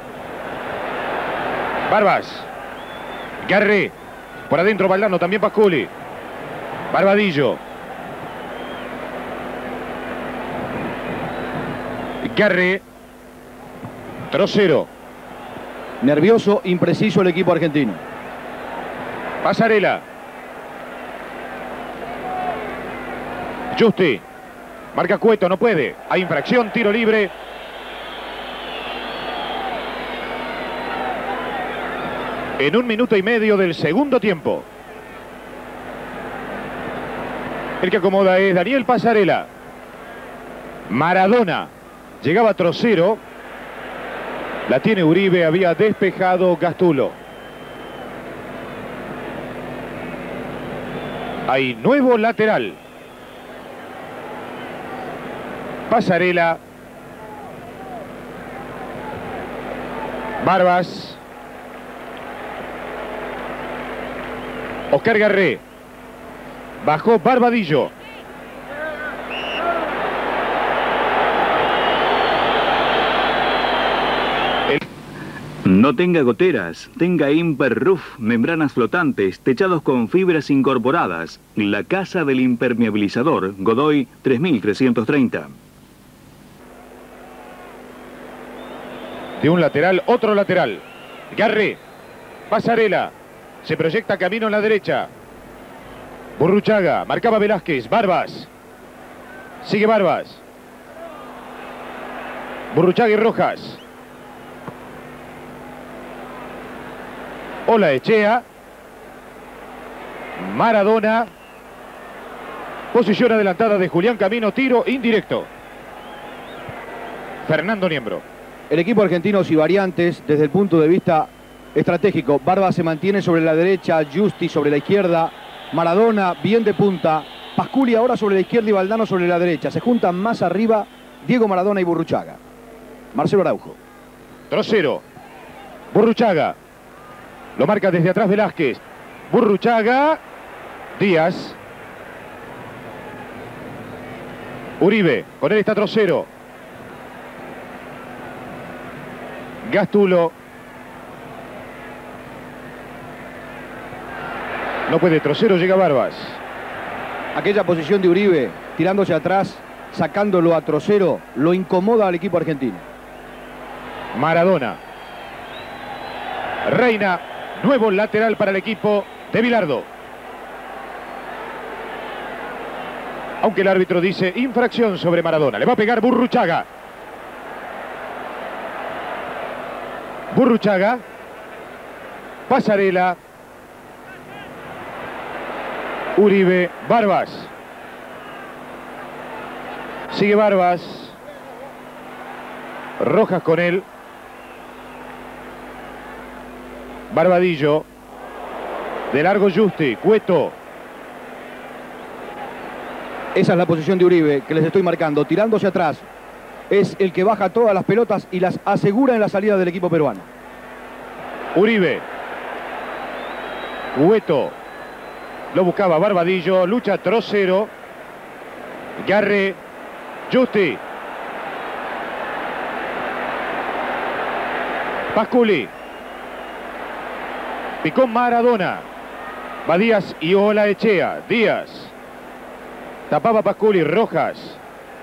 Barbas. Garré. Por adentro Valdano, también Pasculi. Barbadillo. Garré. Trocero. Nervioso, impreciso el equipo argentino. Pasarela. Justi. Marca Cueto, no puede. Hay infracción, tiro libre. En 1 minuto y medio del segundo tiempo. El que acomoda es Daniel Pasarela. Maradona. Llegaba Trocero. La tiene Uribe, había despejado Gastulo. Hay nuevo lateral. Pasarela. Barbas. Oscar Garré. Bajó Barbadillo. No tenga goteras, tenga Imperroof, membranas flotantes, techados con fibras incorporadas. La casa del impermeabilizador, Godoy 3330. De un lateral, otro lateral. Garré. Pasarela. Se proyecta camino en la derecha. Burruchaga. Marcaba Velázquez. Barbas. Sigue Barbas. Burruchaga y Rojas. Olaechea. Maradona. Posición adelantada de Julián Camino. Tiro indirecto. Fernando Niembro. El equipo argentino sin variantes desde el punto de vista estratégico. Barba se mantiene sobre la derecha, Justi sobre la izquierda, Maradona bien de punta, Pasculi ahora sobre la izquierda y Valdano sobre la derecha. Se juntan más arriba Diego Maradona y Burruchaga. Marcelo Araujo. Trocero. Burruchaga. Lo marca desde atrás Velázquez. Burruchaga. Díaz. Uribe. Con él está Trocero. Gastulo. No puede Trocero, llega Barbas. Aquella posición de Uribe tirándose atrás, sacándolo a Trocero, lo incomoda al equipo argentino. Maradona. Reina. Nuevo lateral para el equipo de Bilardo. Aunque el árbitro dice infracción sobre Maradona. Le va a pegar Burruchaga. Burruchaga. Pasarela. Uribe. Barbas. Sigue Barbas. Rojas con él. Barbadillo. De largo Justi. Cueto. Esa es la posición de Uribe que les estoy marcando, tirándose atrás. Es el que baja todas las pelotas y las asegura en la salida del equipo peruano. Uribe. Cueto. Lo buscaba Barbadillo. Lucha Trocero. Garre. Justi. Pasculi. Picó Maradona. Va Díaz y Olaechea. Díaz. Tapaba Pasculi. Rojas.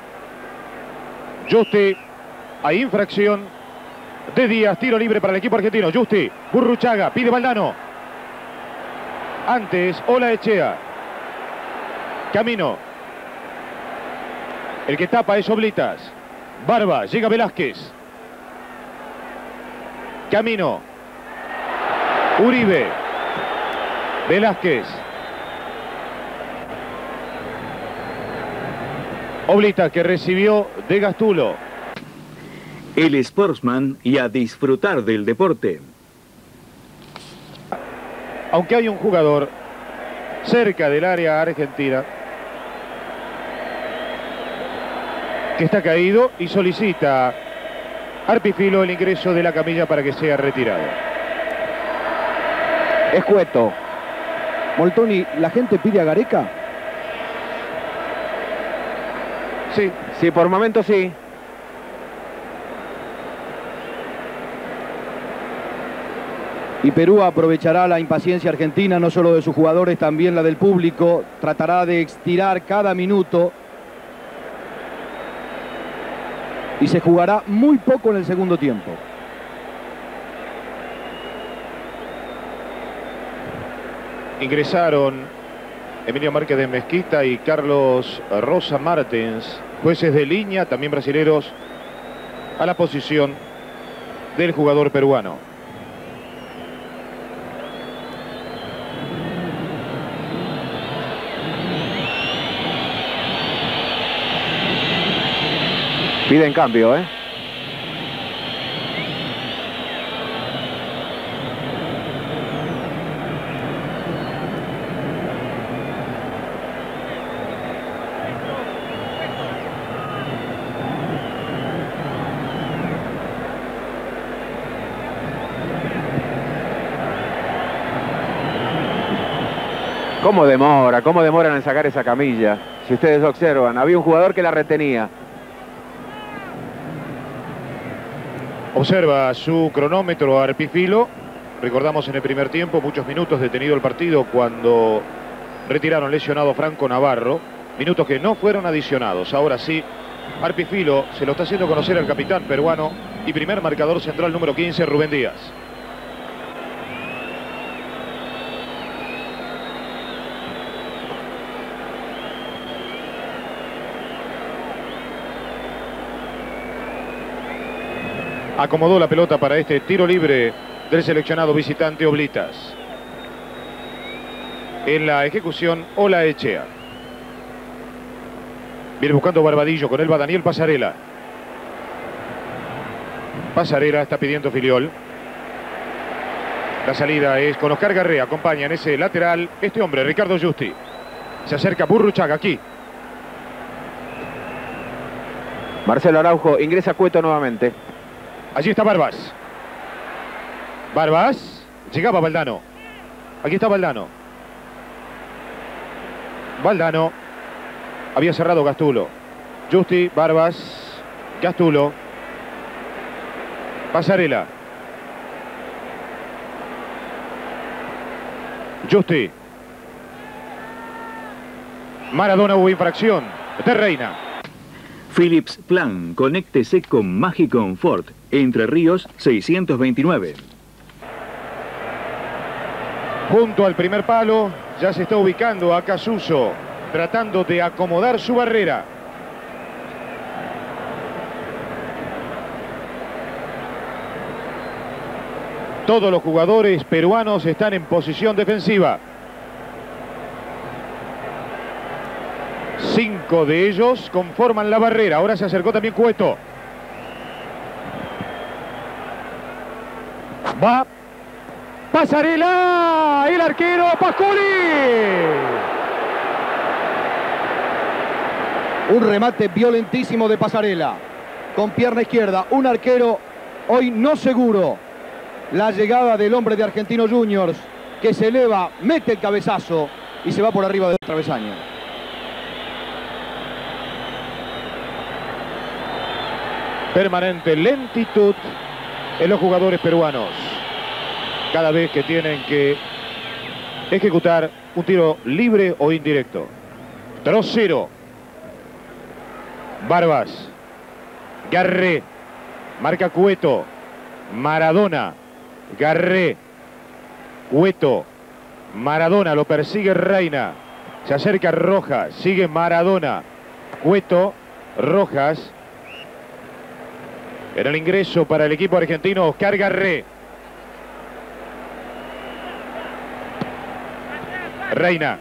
Justi. Hay infracción de Díaz. Tiro libre para el equipo argentino. Justi. Burruchaga. Pide Valdano. Antes Olaechea. Camino. El que tapa es Oblitas. Barba. Llega Velázquez. Camino. Uribe. Velázquez. Oblitas que recibió de Gastulo. El Sportsman y a disfrutar del deporte. Aunque hay un jugador cerca del área argentina que está caído y solicita Arpifilo el ingreso de la camilla para que sea retirado. Es Cueto. Moltoni, ¿la gente pide a Gareca? Sí. Sí, por momentos sí. Y Perú aprovechará la impaciencia argentina, no solo de sus jugadores, también la del público. Tratará de estirar cada minuto. Y se jugará muy poco en el segundo tiempo. Ingresaron Emilio Márquez de Mezquita y Carlos Rosa Martins, jueces de línea, también brasileros, a la posición del jugador peruano. Piden cambio, ¿eh? ¿Cómo demoran en sacar esa camilla? Si ustedes observan, había un jugador que la retenía. Observa su cronómetro Arpifilo. Recordamos en el primer tiempo, muchos minutos detenido el partido cuando retiraron lesionado Franco Navarro. Minutos que no fueron adicionados. Ahora sí, Arpifilo se lo está haciendo conocer al capitán peruano y primer marcador central número 15, Rubén Díaz. Acomodó la pelota para este tiro libre del seleccionado visitante Oblitas. En la ejecución, Olaechea. Viene buscando Barbadillo, con él va Daniel Pasarela. Pasarela está pidiendo Filiol. La salida es con Oscar Garré, acompaña en ese lateral este hombre, Ricardo Justi. Se acerca Burruchaga aquí. Marcelo Araujo, ingresa Cueto nuevamente. Allí está Barbas. Barbas. Llegaba Valdano. Aquí está Valdano. Valdano. Había cerrado Gastulo. Justi, Barbas, Gastulo. Pasarela. Justi. Maradona, hubo infracción de Reina. Philips Plan, conéctese con Magiconfort, Entre Ríos 629. Junto al primer palo, ya se está ubicando a Casuso, tratando de acomodar su barrera. Todos los jugadores peruanos están en posición defensiva. 5 de ellos conforman la barrera. Ahora se acercó también Cueto. Va. Pasarela. El arquero Pascual. Un remate violentísimo de Pasarela. Con pierna izquierda. Un arquero hoy no seguro. La llegada del hombre de Argentinos Juniors, que se eleva, mete el cabezazo y se va por arriba del travesaño. Permanente lentitud en los jugadores peruanos. Cada vez que tienen que ejecutar un tiro libre o indirecto. Trocero. Barbas. Garré. Marca Cueto. Maradona. Garré. Cueto. Maradona. Lo persigue Reina. Se acerca Rojas. Sigue Maradona. Cueto. Rojas. En el ingreso para el equipo argentino, Oscar Garré. Reina.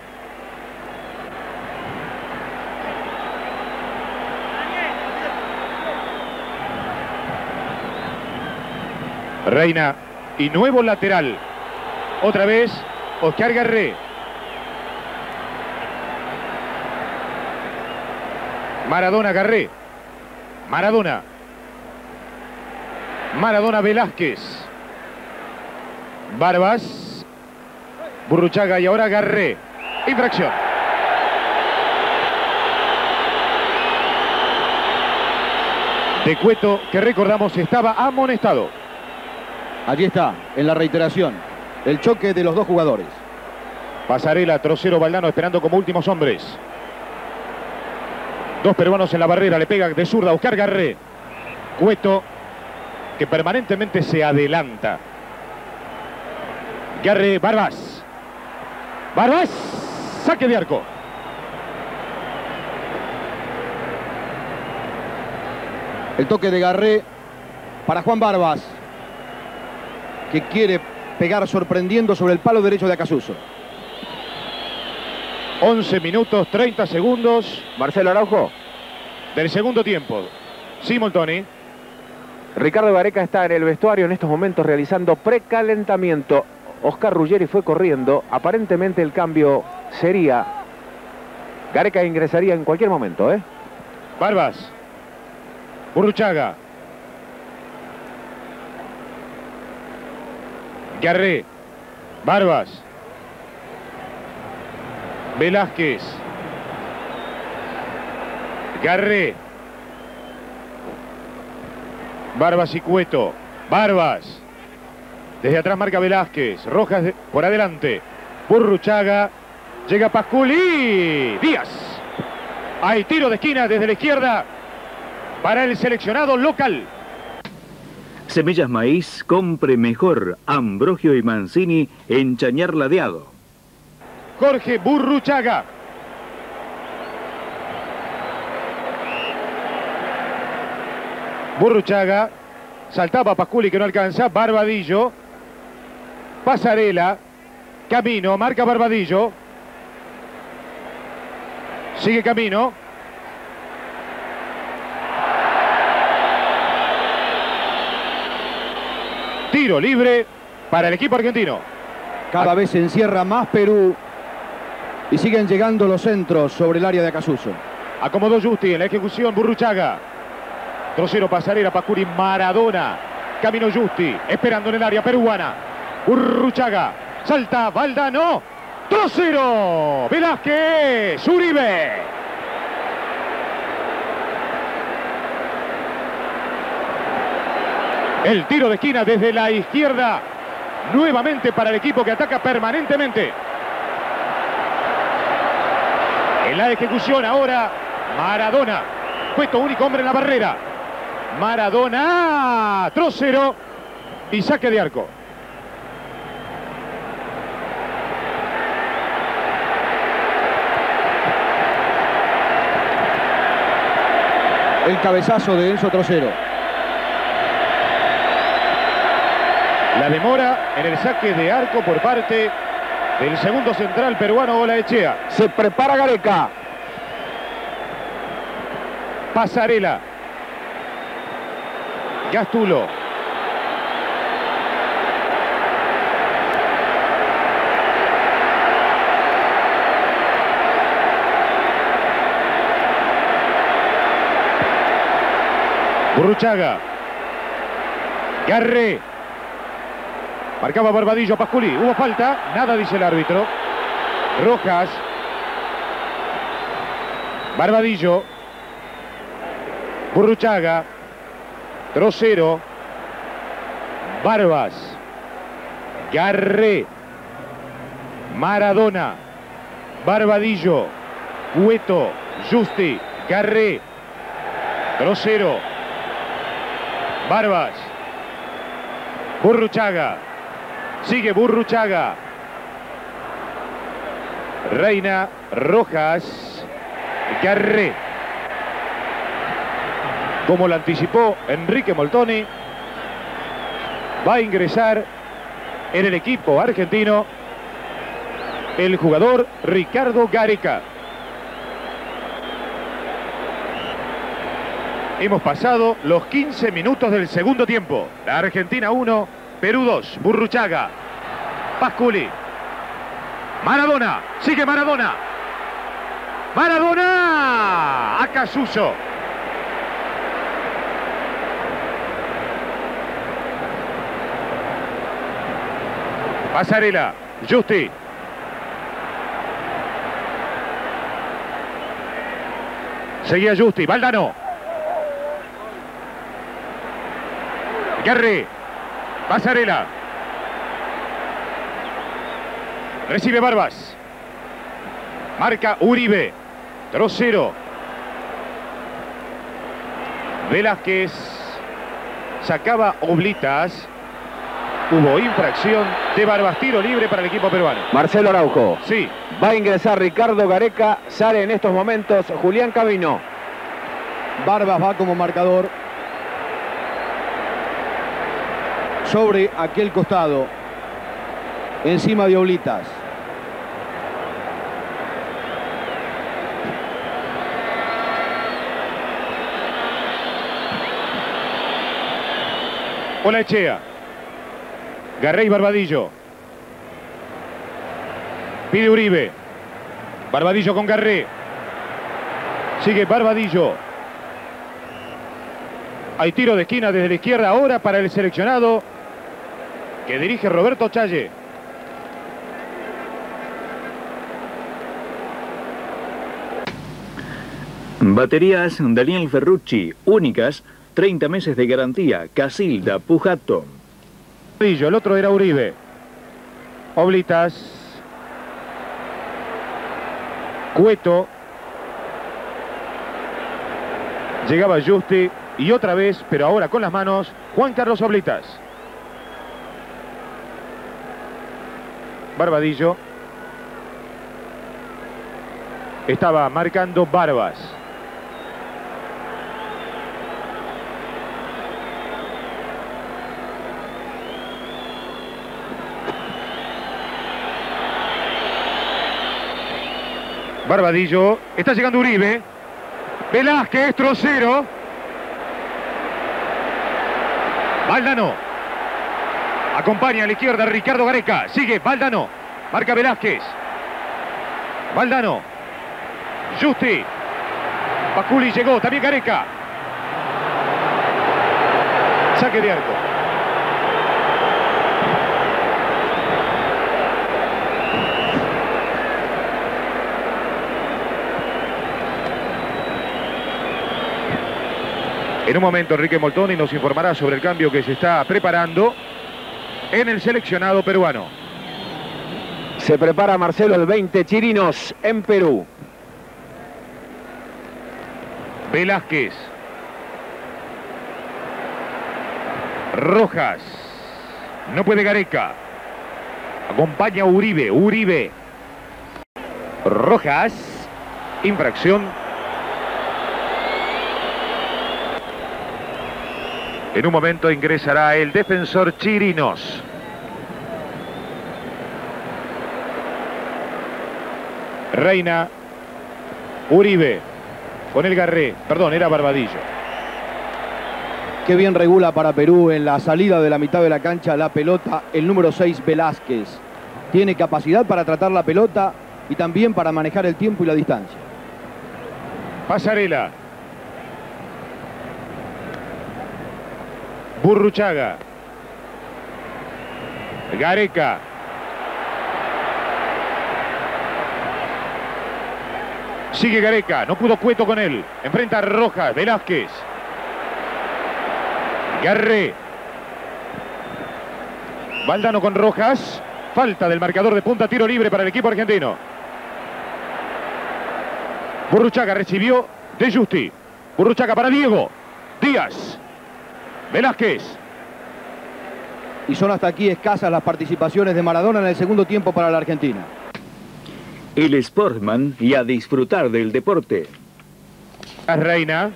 Reina. Y nuevo lateral. Otra vez, Oscar Garré. Maradona, Garré. Maradona. Maradona, Velázquez. Barbas. Burruchaga y ahora Garré. Infracción. De Cueto, que recordamos estaba amonestado. Allí está, en la reiteración, el choque de los dos jugadores. Pasarela, Trocero, Valdano esperando como últimos hombres. Dos peruanos en la barrera, le pega de zurda a Oscar Garré. Cueto, que permanentemente se adelanta. Garré, Barbas. Barbas, saque de arco. El toque de Garré para Juan Barbas, que quiere pegar sorprendiendo sobre el palo derecho de Acasuso. 11 minutos, 30 segundos. Marcelo Araujo. Del segundo tiempo. Simultoni. Ricardo Gareca está en el vestuario en estos momentos realizando precalentamiento. Oscar Ruggeri fue corriendo. Aparentemente el cambio sería... Gareca ingresaría en cualquier momento, ¿eh? Barbas. Burruchaga. Garré. Barbas. Velázquez. Garré. Barbas y Cueto. Barbas. Desde atrás marca Velázquez. Rojas por adelante. Burruchaga. Llega Pasculi. Díaz. Hay tiro de esquina desde la izquierda para el seleccionado local. Semillas Maíz, compre mejor. Ambrogio y Mancini en Chañar Ladeado. Jorge Burruchaga. Burruchaga. Saltaba Pasculi que no alcanza. Barbadillo. Pasarela. Camino. Marca Barbadillo. Sigue Camino. Tiro libre para el equipo argentino. Cada vez se encierra más Perú y siguen llegando los centros sobre el área de Acasuso. Acomodó Justi en la ejecución. Burruchaga. Trocero, Pasarela, Pasculi, Maradona. Camino Justi, esperando en el área peruana. Burruchaga. Salta Valdano. Trocero. Velázquez. Uribe. El tiro de esquina desde la izquierda. Nuevamente para el equipo que ataca permanentemente. En la ejecución ahora Maradona. Puesto único hombre en la barrera. Maradona. Trocero. Y saque de arco. El cabezazo de Enzo Trocero. La demora en el saque de arco por parte del segundo central peruano Olaechea. Se prepara Gareca. Pasarela. Gastulo. Burruchaga. Garré. Marcaba Barbadillo, Pasculi. Hubo falta. Nada, dice el árbitro. Rojas. Barbadillo. Burruchaga. Trocero. Barbas. Garré. Maradona. Barbadillo. Cueto. Justi. Garré. Trocero. Barbas. Burruchaga. Sigue Burruchaga. Reina. Rojas. Garré. Como lo anticipó Enrique Moltoni, va a ingresar en el equipo argentino el jugador Ricardo Gareca. Hemos pasado los 15 minutos del segundo tiempo. La Argentina 1, Perú 2. Burruchaga. Pasculi. Maradona. Sigue Maradona. Maradona. A Casuso. Pasarela. Justi. Seguía Justi. Valdano. Garré. Pasarela. Recibe Barbas. Marca Uribe. Trocero. Velázquez. Sacaba Oblitas. Hubo infracción de Barbas. Tiro libre para el equipo peruano. Marcelo Araujo. Sí. Va a ingresar Ricardo Gareca. Sale en estos momentos Julián Cavino. Barbas va como marcador sobre aquel costado, encima de Oblitas. Olaechea. Garré y Barbadillo. Pide Uribe. Barbadillo con Garré. Sigue Barbadillo. Hay tiro de esquina desde la izquierda ahora para el seleccionado que dirige Roberto Challe. Baterías Daniel Ferrucci, únicas, 30 meses de garantía, Casilda, Pujato. El otro era Uribe. Oblitas. Cueto. Llegaba Justi. Y otra vez, pero ahora con las manos, Juan Carlos Oblitas. Barbadillo. Estaba marcando Barbas. Barbadillo. Está llegando Uribe. Velázquez, Trocero. Valdano. Acompaña a la izquierda Ricardo Gareca. Sigue Valdano. Marca Velázquez. Valdano. Justi. Pasculi llegó. También Gareca. Saque de arco. En un momento Enrique Moltoni nos informará sobre el cambio que se está preparando en el seleccionado peruano. Se prepara Marcelo el 20 Chirinos en Perú. Velázquez. Rojas. No puede Gareca. Acompaña Uribe. Uribe. Rojas. Infracción. En un momento ingresará el defensor Chirinos. Reina, Uribe, con el Garré, perdón, era Barbadillo. Qué bien regula para Perú en la salida de la mitad de la cancha la pelota el número 6 Velázquez. Tiene capacidad para tratar la pelota y también para manejar el tiempo y la distancia. Pasarela. Burruchaga. Gareca. Sigue Gareca, no pudo Cueto con él. Enfrenta a Rojas, Velázquez. Garré. Valdano con Rojas. Falta del marcador de punta, tiro libre para el equipo argentino. Burruchaga recibió de Justi. Burruchaga para Diego. Díaz. Velázquez. Y son hasta aquí escasas las participaciones de Maradona en el segundo tiempo para la Argentina. El Sportman y a disfrutar del deporte. Reina.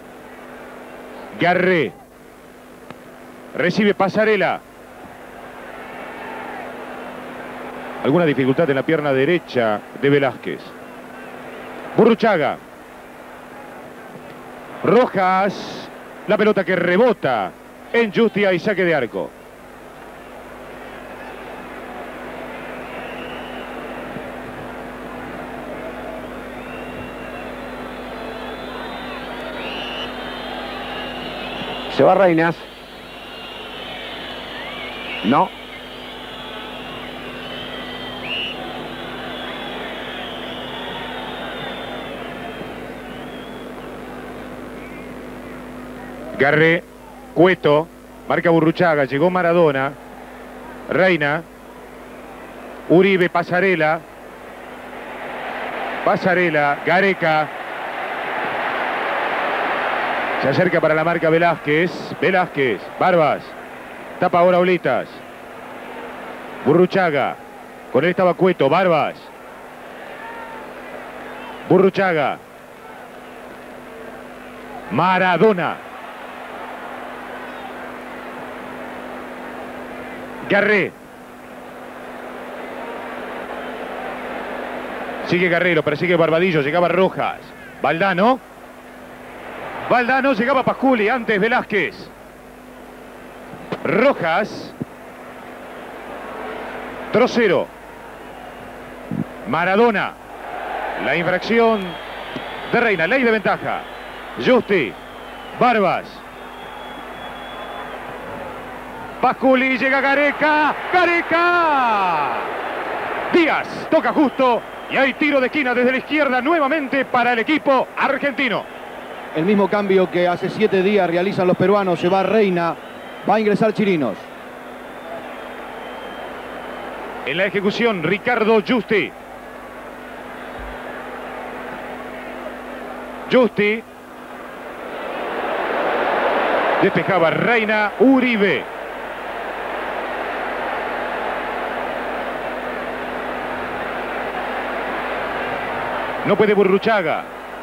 Garré. Recibe Pasarela. Alguna dificultad en la pierna derecha de Velázquez. Burruchaga. Rojas. La pelota que rebota en Justi y saque de arco. Se va Reinas. No. Garré, Cueto, marca Burruchaga, llegó Maradona, Reina, Uribe, Pasarela, Gareca, se acerca para la marca Velázquez, Barbas, tapa ahora Oblitas, Burruchaga, con él estaba Cueto, Barbas, Burruchaga, Maradona, Garré. Sigue Garré, lo persigue Barbadillo, llegaba Rojas. Valdano. Llegaba Pasculi, antes Velázquez. Rojas. Trocero. Maradona. La infracción de Reina, ley de ventaja. Justi. Barbas. Pasculi, llega Gareca. Díaz, toca justo. Y hay tiro de esquina desde la izquierda nuevamente para el equipo argentino. El mismo cambio que hace 7 días realizan los peruanos. Se va Reina, va a ingresar Chirinos. En la ejecución, Ricardo Justi. Despejaba Reina, Uribe. No puede Burruchaga.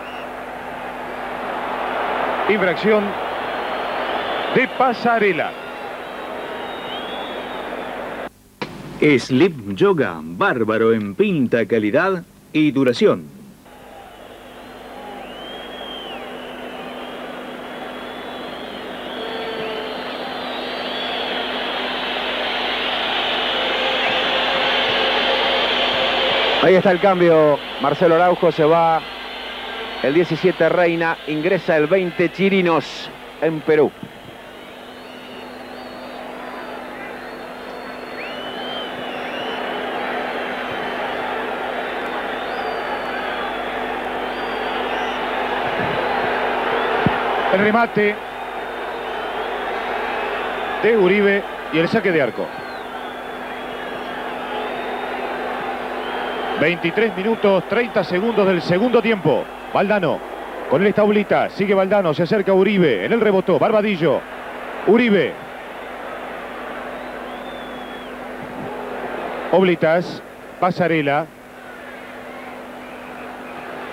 Infracción de Pasarela. Slip Yoga, bárbaro en pinta, calidad y duración. Ahí está el cambio. Marcelo Araujo, se va el 17 Reina, ingresa el 20 Chirinos en Perú. El remate de Uribe y el saque de arco. 23 minutos, 30 segundos del segundo tiempo. Valdano, con él está Oblitas, sigue Valdano, se acerca Uribe, en el rebotó, Barbadillo, Uribe. Oblitas, Pasarela.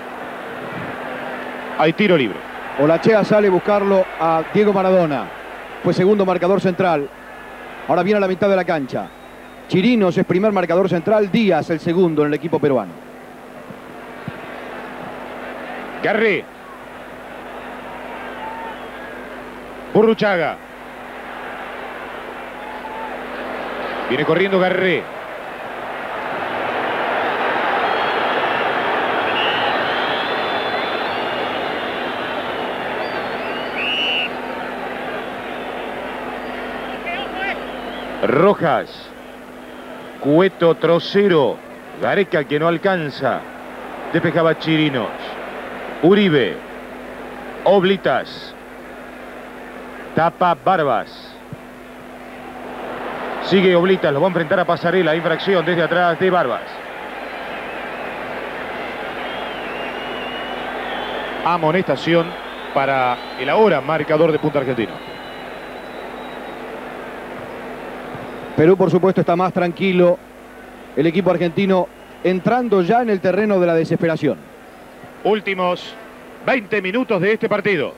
Hay tiro libre. Olachea sale a buscarlo a Diego Maradona. fue segundo marcador central. Ahora viene a la mitad de la cancha. Chirinos es primer marcador central, Díaz el segundo en el equipo peruano. Garré. Burruchaga. Viene corriendo Garré. Rojas. Cueto, Trocero. Gareca que no alcanza. Despejaba Chirinos. Uribe. Oblitas. Tapa Barbas. Sigue Oblitas, lo va a enfrentar a Pasarela. Infracción desde atrás de Barbas. Amonestación para el ahora marcador de punta argentino. Perú, por supuesto, está más tranquilo. El equipo argentino entrando ya en el terreno de la desesperación. Últimos 20 minutos de este partido.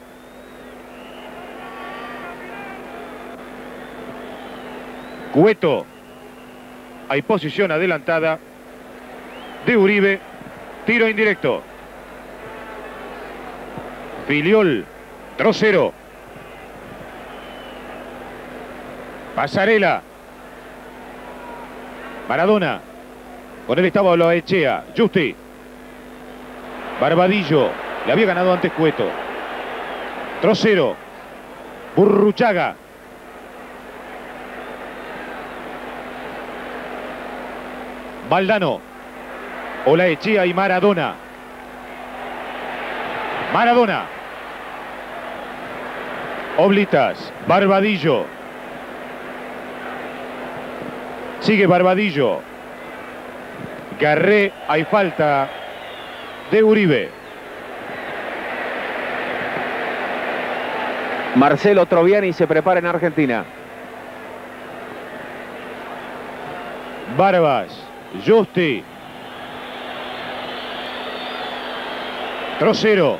Cueto. Hay posición adelantada de Uribe. Tiro indirecto. Filiol. Trocero. Pasarela. Maradona. Con él estaba Olaechea. Justi. Barbadillo. Le había ganado antes Cueto. Trocero. Burruchaga. Valdano. Olaechea y Maradona. Maradona. Oblitas. Barbadillo. Sigue Barbadillo. Garré. Hay falta de Uribe. Marcelo Troviani se prepara en Argentina. Barbas. Justi. Trocero.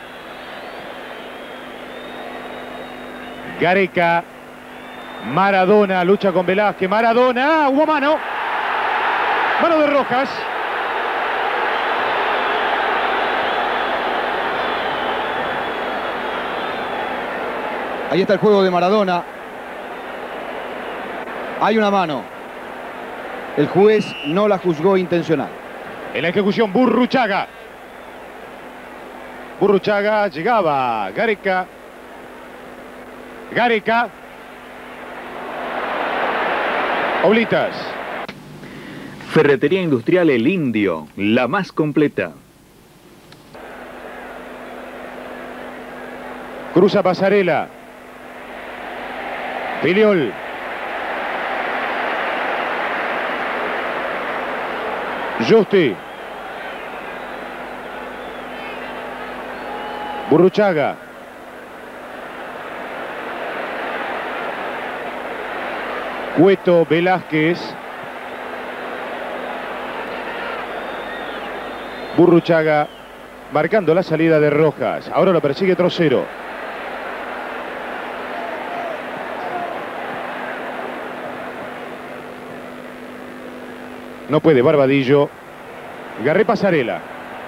Gareca. Maradona lucha con Velázquez. Maradona. Hubo mano. Mano de Rojas. Ahí está el juego de Maradona. Hay una mano. El juez no la juzgó intencional. En la ejecución Burruchaga. Burruchaga llegaba. Gareca. Gareca. Oblitas. Ferretería Industrial El Indio, la más completa. Cruza Pasarela. Filiol. Justi. Burruchaga. Cueto, Velázquez. Burruchaga marcando la salida de Rojas. Ahora lo persigue Trocero. No puede Barbadillo. Garré Pasarela.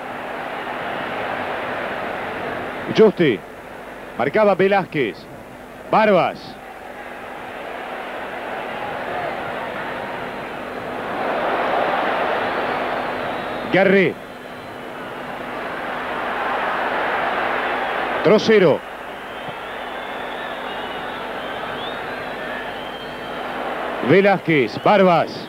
Justi. Marcaba Velázquez. Barbas. Garré. Trocero. Velázquez. Barbas.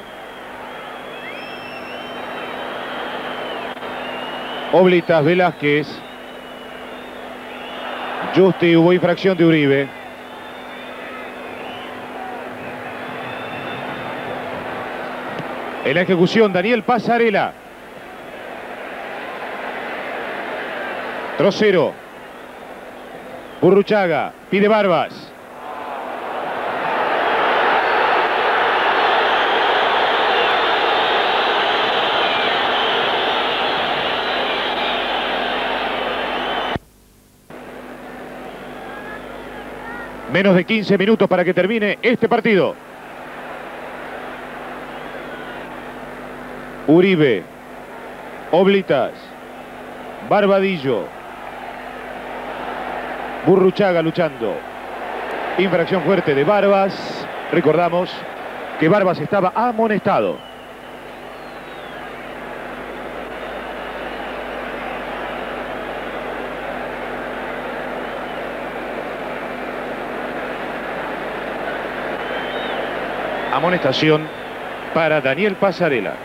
Oblitas, Velázquez. Justi, hubo infracción de Uribe. En la ejecución, Daniel Pasarela. Trocero. Burruchaga, pide Barbas. Menos de 15 minutos para que termine este partido. Uribe, Oblitas, Barbadillo, Burruchaga luchando. Infracción fuerte de Barbas. Recordamos que Barbas estaba amonestado. Amonestación para Daniel Pasarela.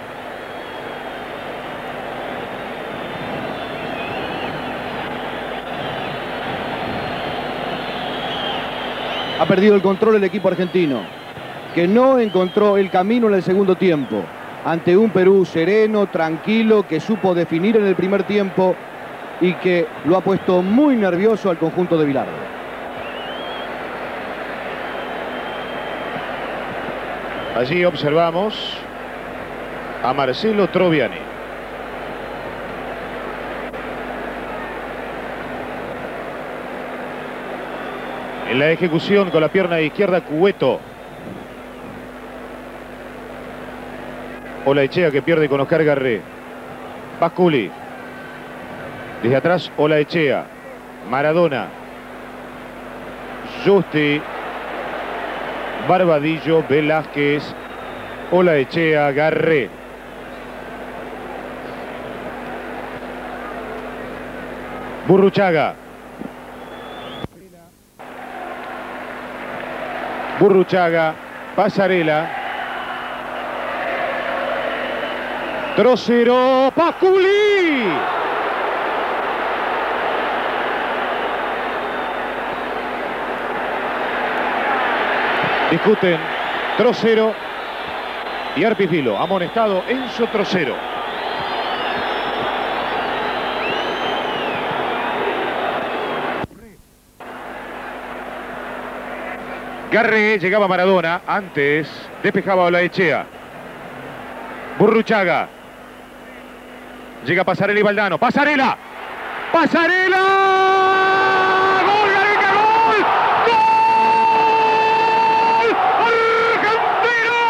Ha perdido el control el equipo argentino, que no encontró el camino en el segundo tiempo, ante un Perú sereno, tranquilo, que supo definir en el primer tiempo y que lo ha puesto muy nervioso al conjunto de Bilardo. Allí observamos a Marcelo Troviani. En la ejecución con la pierna izquierda, Cueto. Olaechea que pierde con Oscar Garré. Pasculi. Desde atrás, Olaechea. Maradona. Justi. Barbadillo, Velázquez, Olaechea, Garré. Burruchaga. Burruchaga, Pasarela. Trocero, Pasculi. Discuten Trocero y Arpifilo. Amonestado Enzo Trocero. Garré, llegaba Maradona, antes despejaba Olaechea. Burruchaga. Llega Pasarela y Valdano. ¡Pasarela! ¡Pasarela! ¡Gol, Gareca, gol! ¡Gol! ¡Argentino!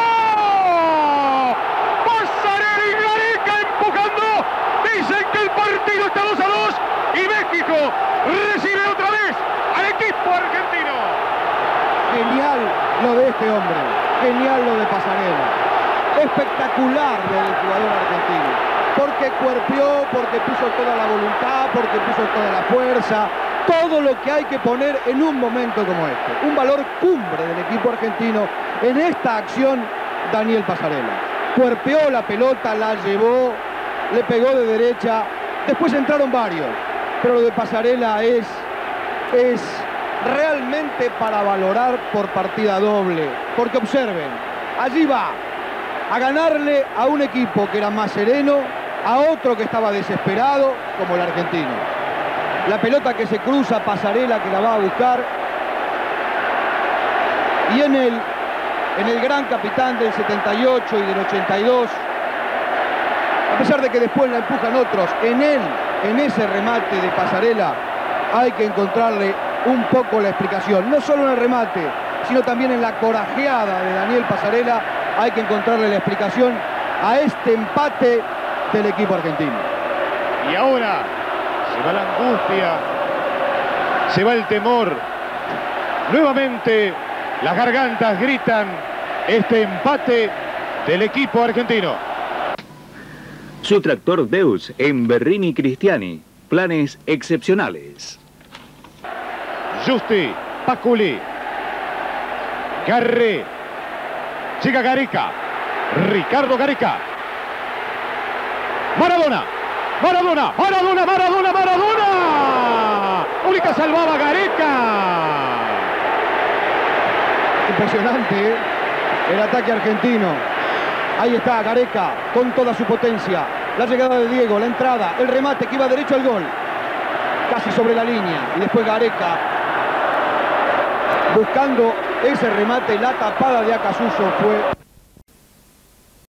Pasarela y Gareca empujando. Dicen que el partido está 2-2 y México recibe otra vez al equipo argentino. Genial lo de este hombre, genial lo de Pasarela, espectacular lo del jugador argentino, porque cuerpeó, porque puso toda la voluntad, porque puso toda la fuerza, todo lo que hay que poner en un momento como este. Un valor cumbre del equipo argentino en esta acción, Daniel Pasarela. Cuerpeó la pelota, la llevó, le pegó de derecha, después entraron varios, pero lo de Pasarela es realmente para valorar por partida doble, porque observen, allí va a ganarle a un equipo que era más sereno, a otro que estaba desesperado, como el argentino. La pelota que se cruza, Pasarela que la va a buscar, y en el gran capitán del 78 y del 82, a pesar de que después la empujan otros, en ese remate de Pasarela hay que encontrarle un poco la explicación, no solo en el remate, sino también en la corajeada de Daniel Pasarela. Hay que encontrarle la explicación a este empate del equipo argentino. Y ahora se va la angustia, se va el temor. Nuevamente las gargantas gritan este empate del equipo argentino. Su tractor Deus en Berrini Cristiani. Planes excepcionales. Justi, Pasculi, Garré, llega Gareca, Ricardo Gareca, Maradona, Maradona, Maradona, Maradona, Maradona, única salvaba Gareca. Impresionante el ataque argentino. Ahí está Gareca con toda su potencia, la llegada de Diego, la entrada, el remate que iba derecho al gol, casi sobre la línea, y después Gareca buscando ese remate. La tapada de Acasuso fue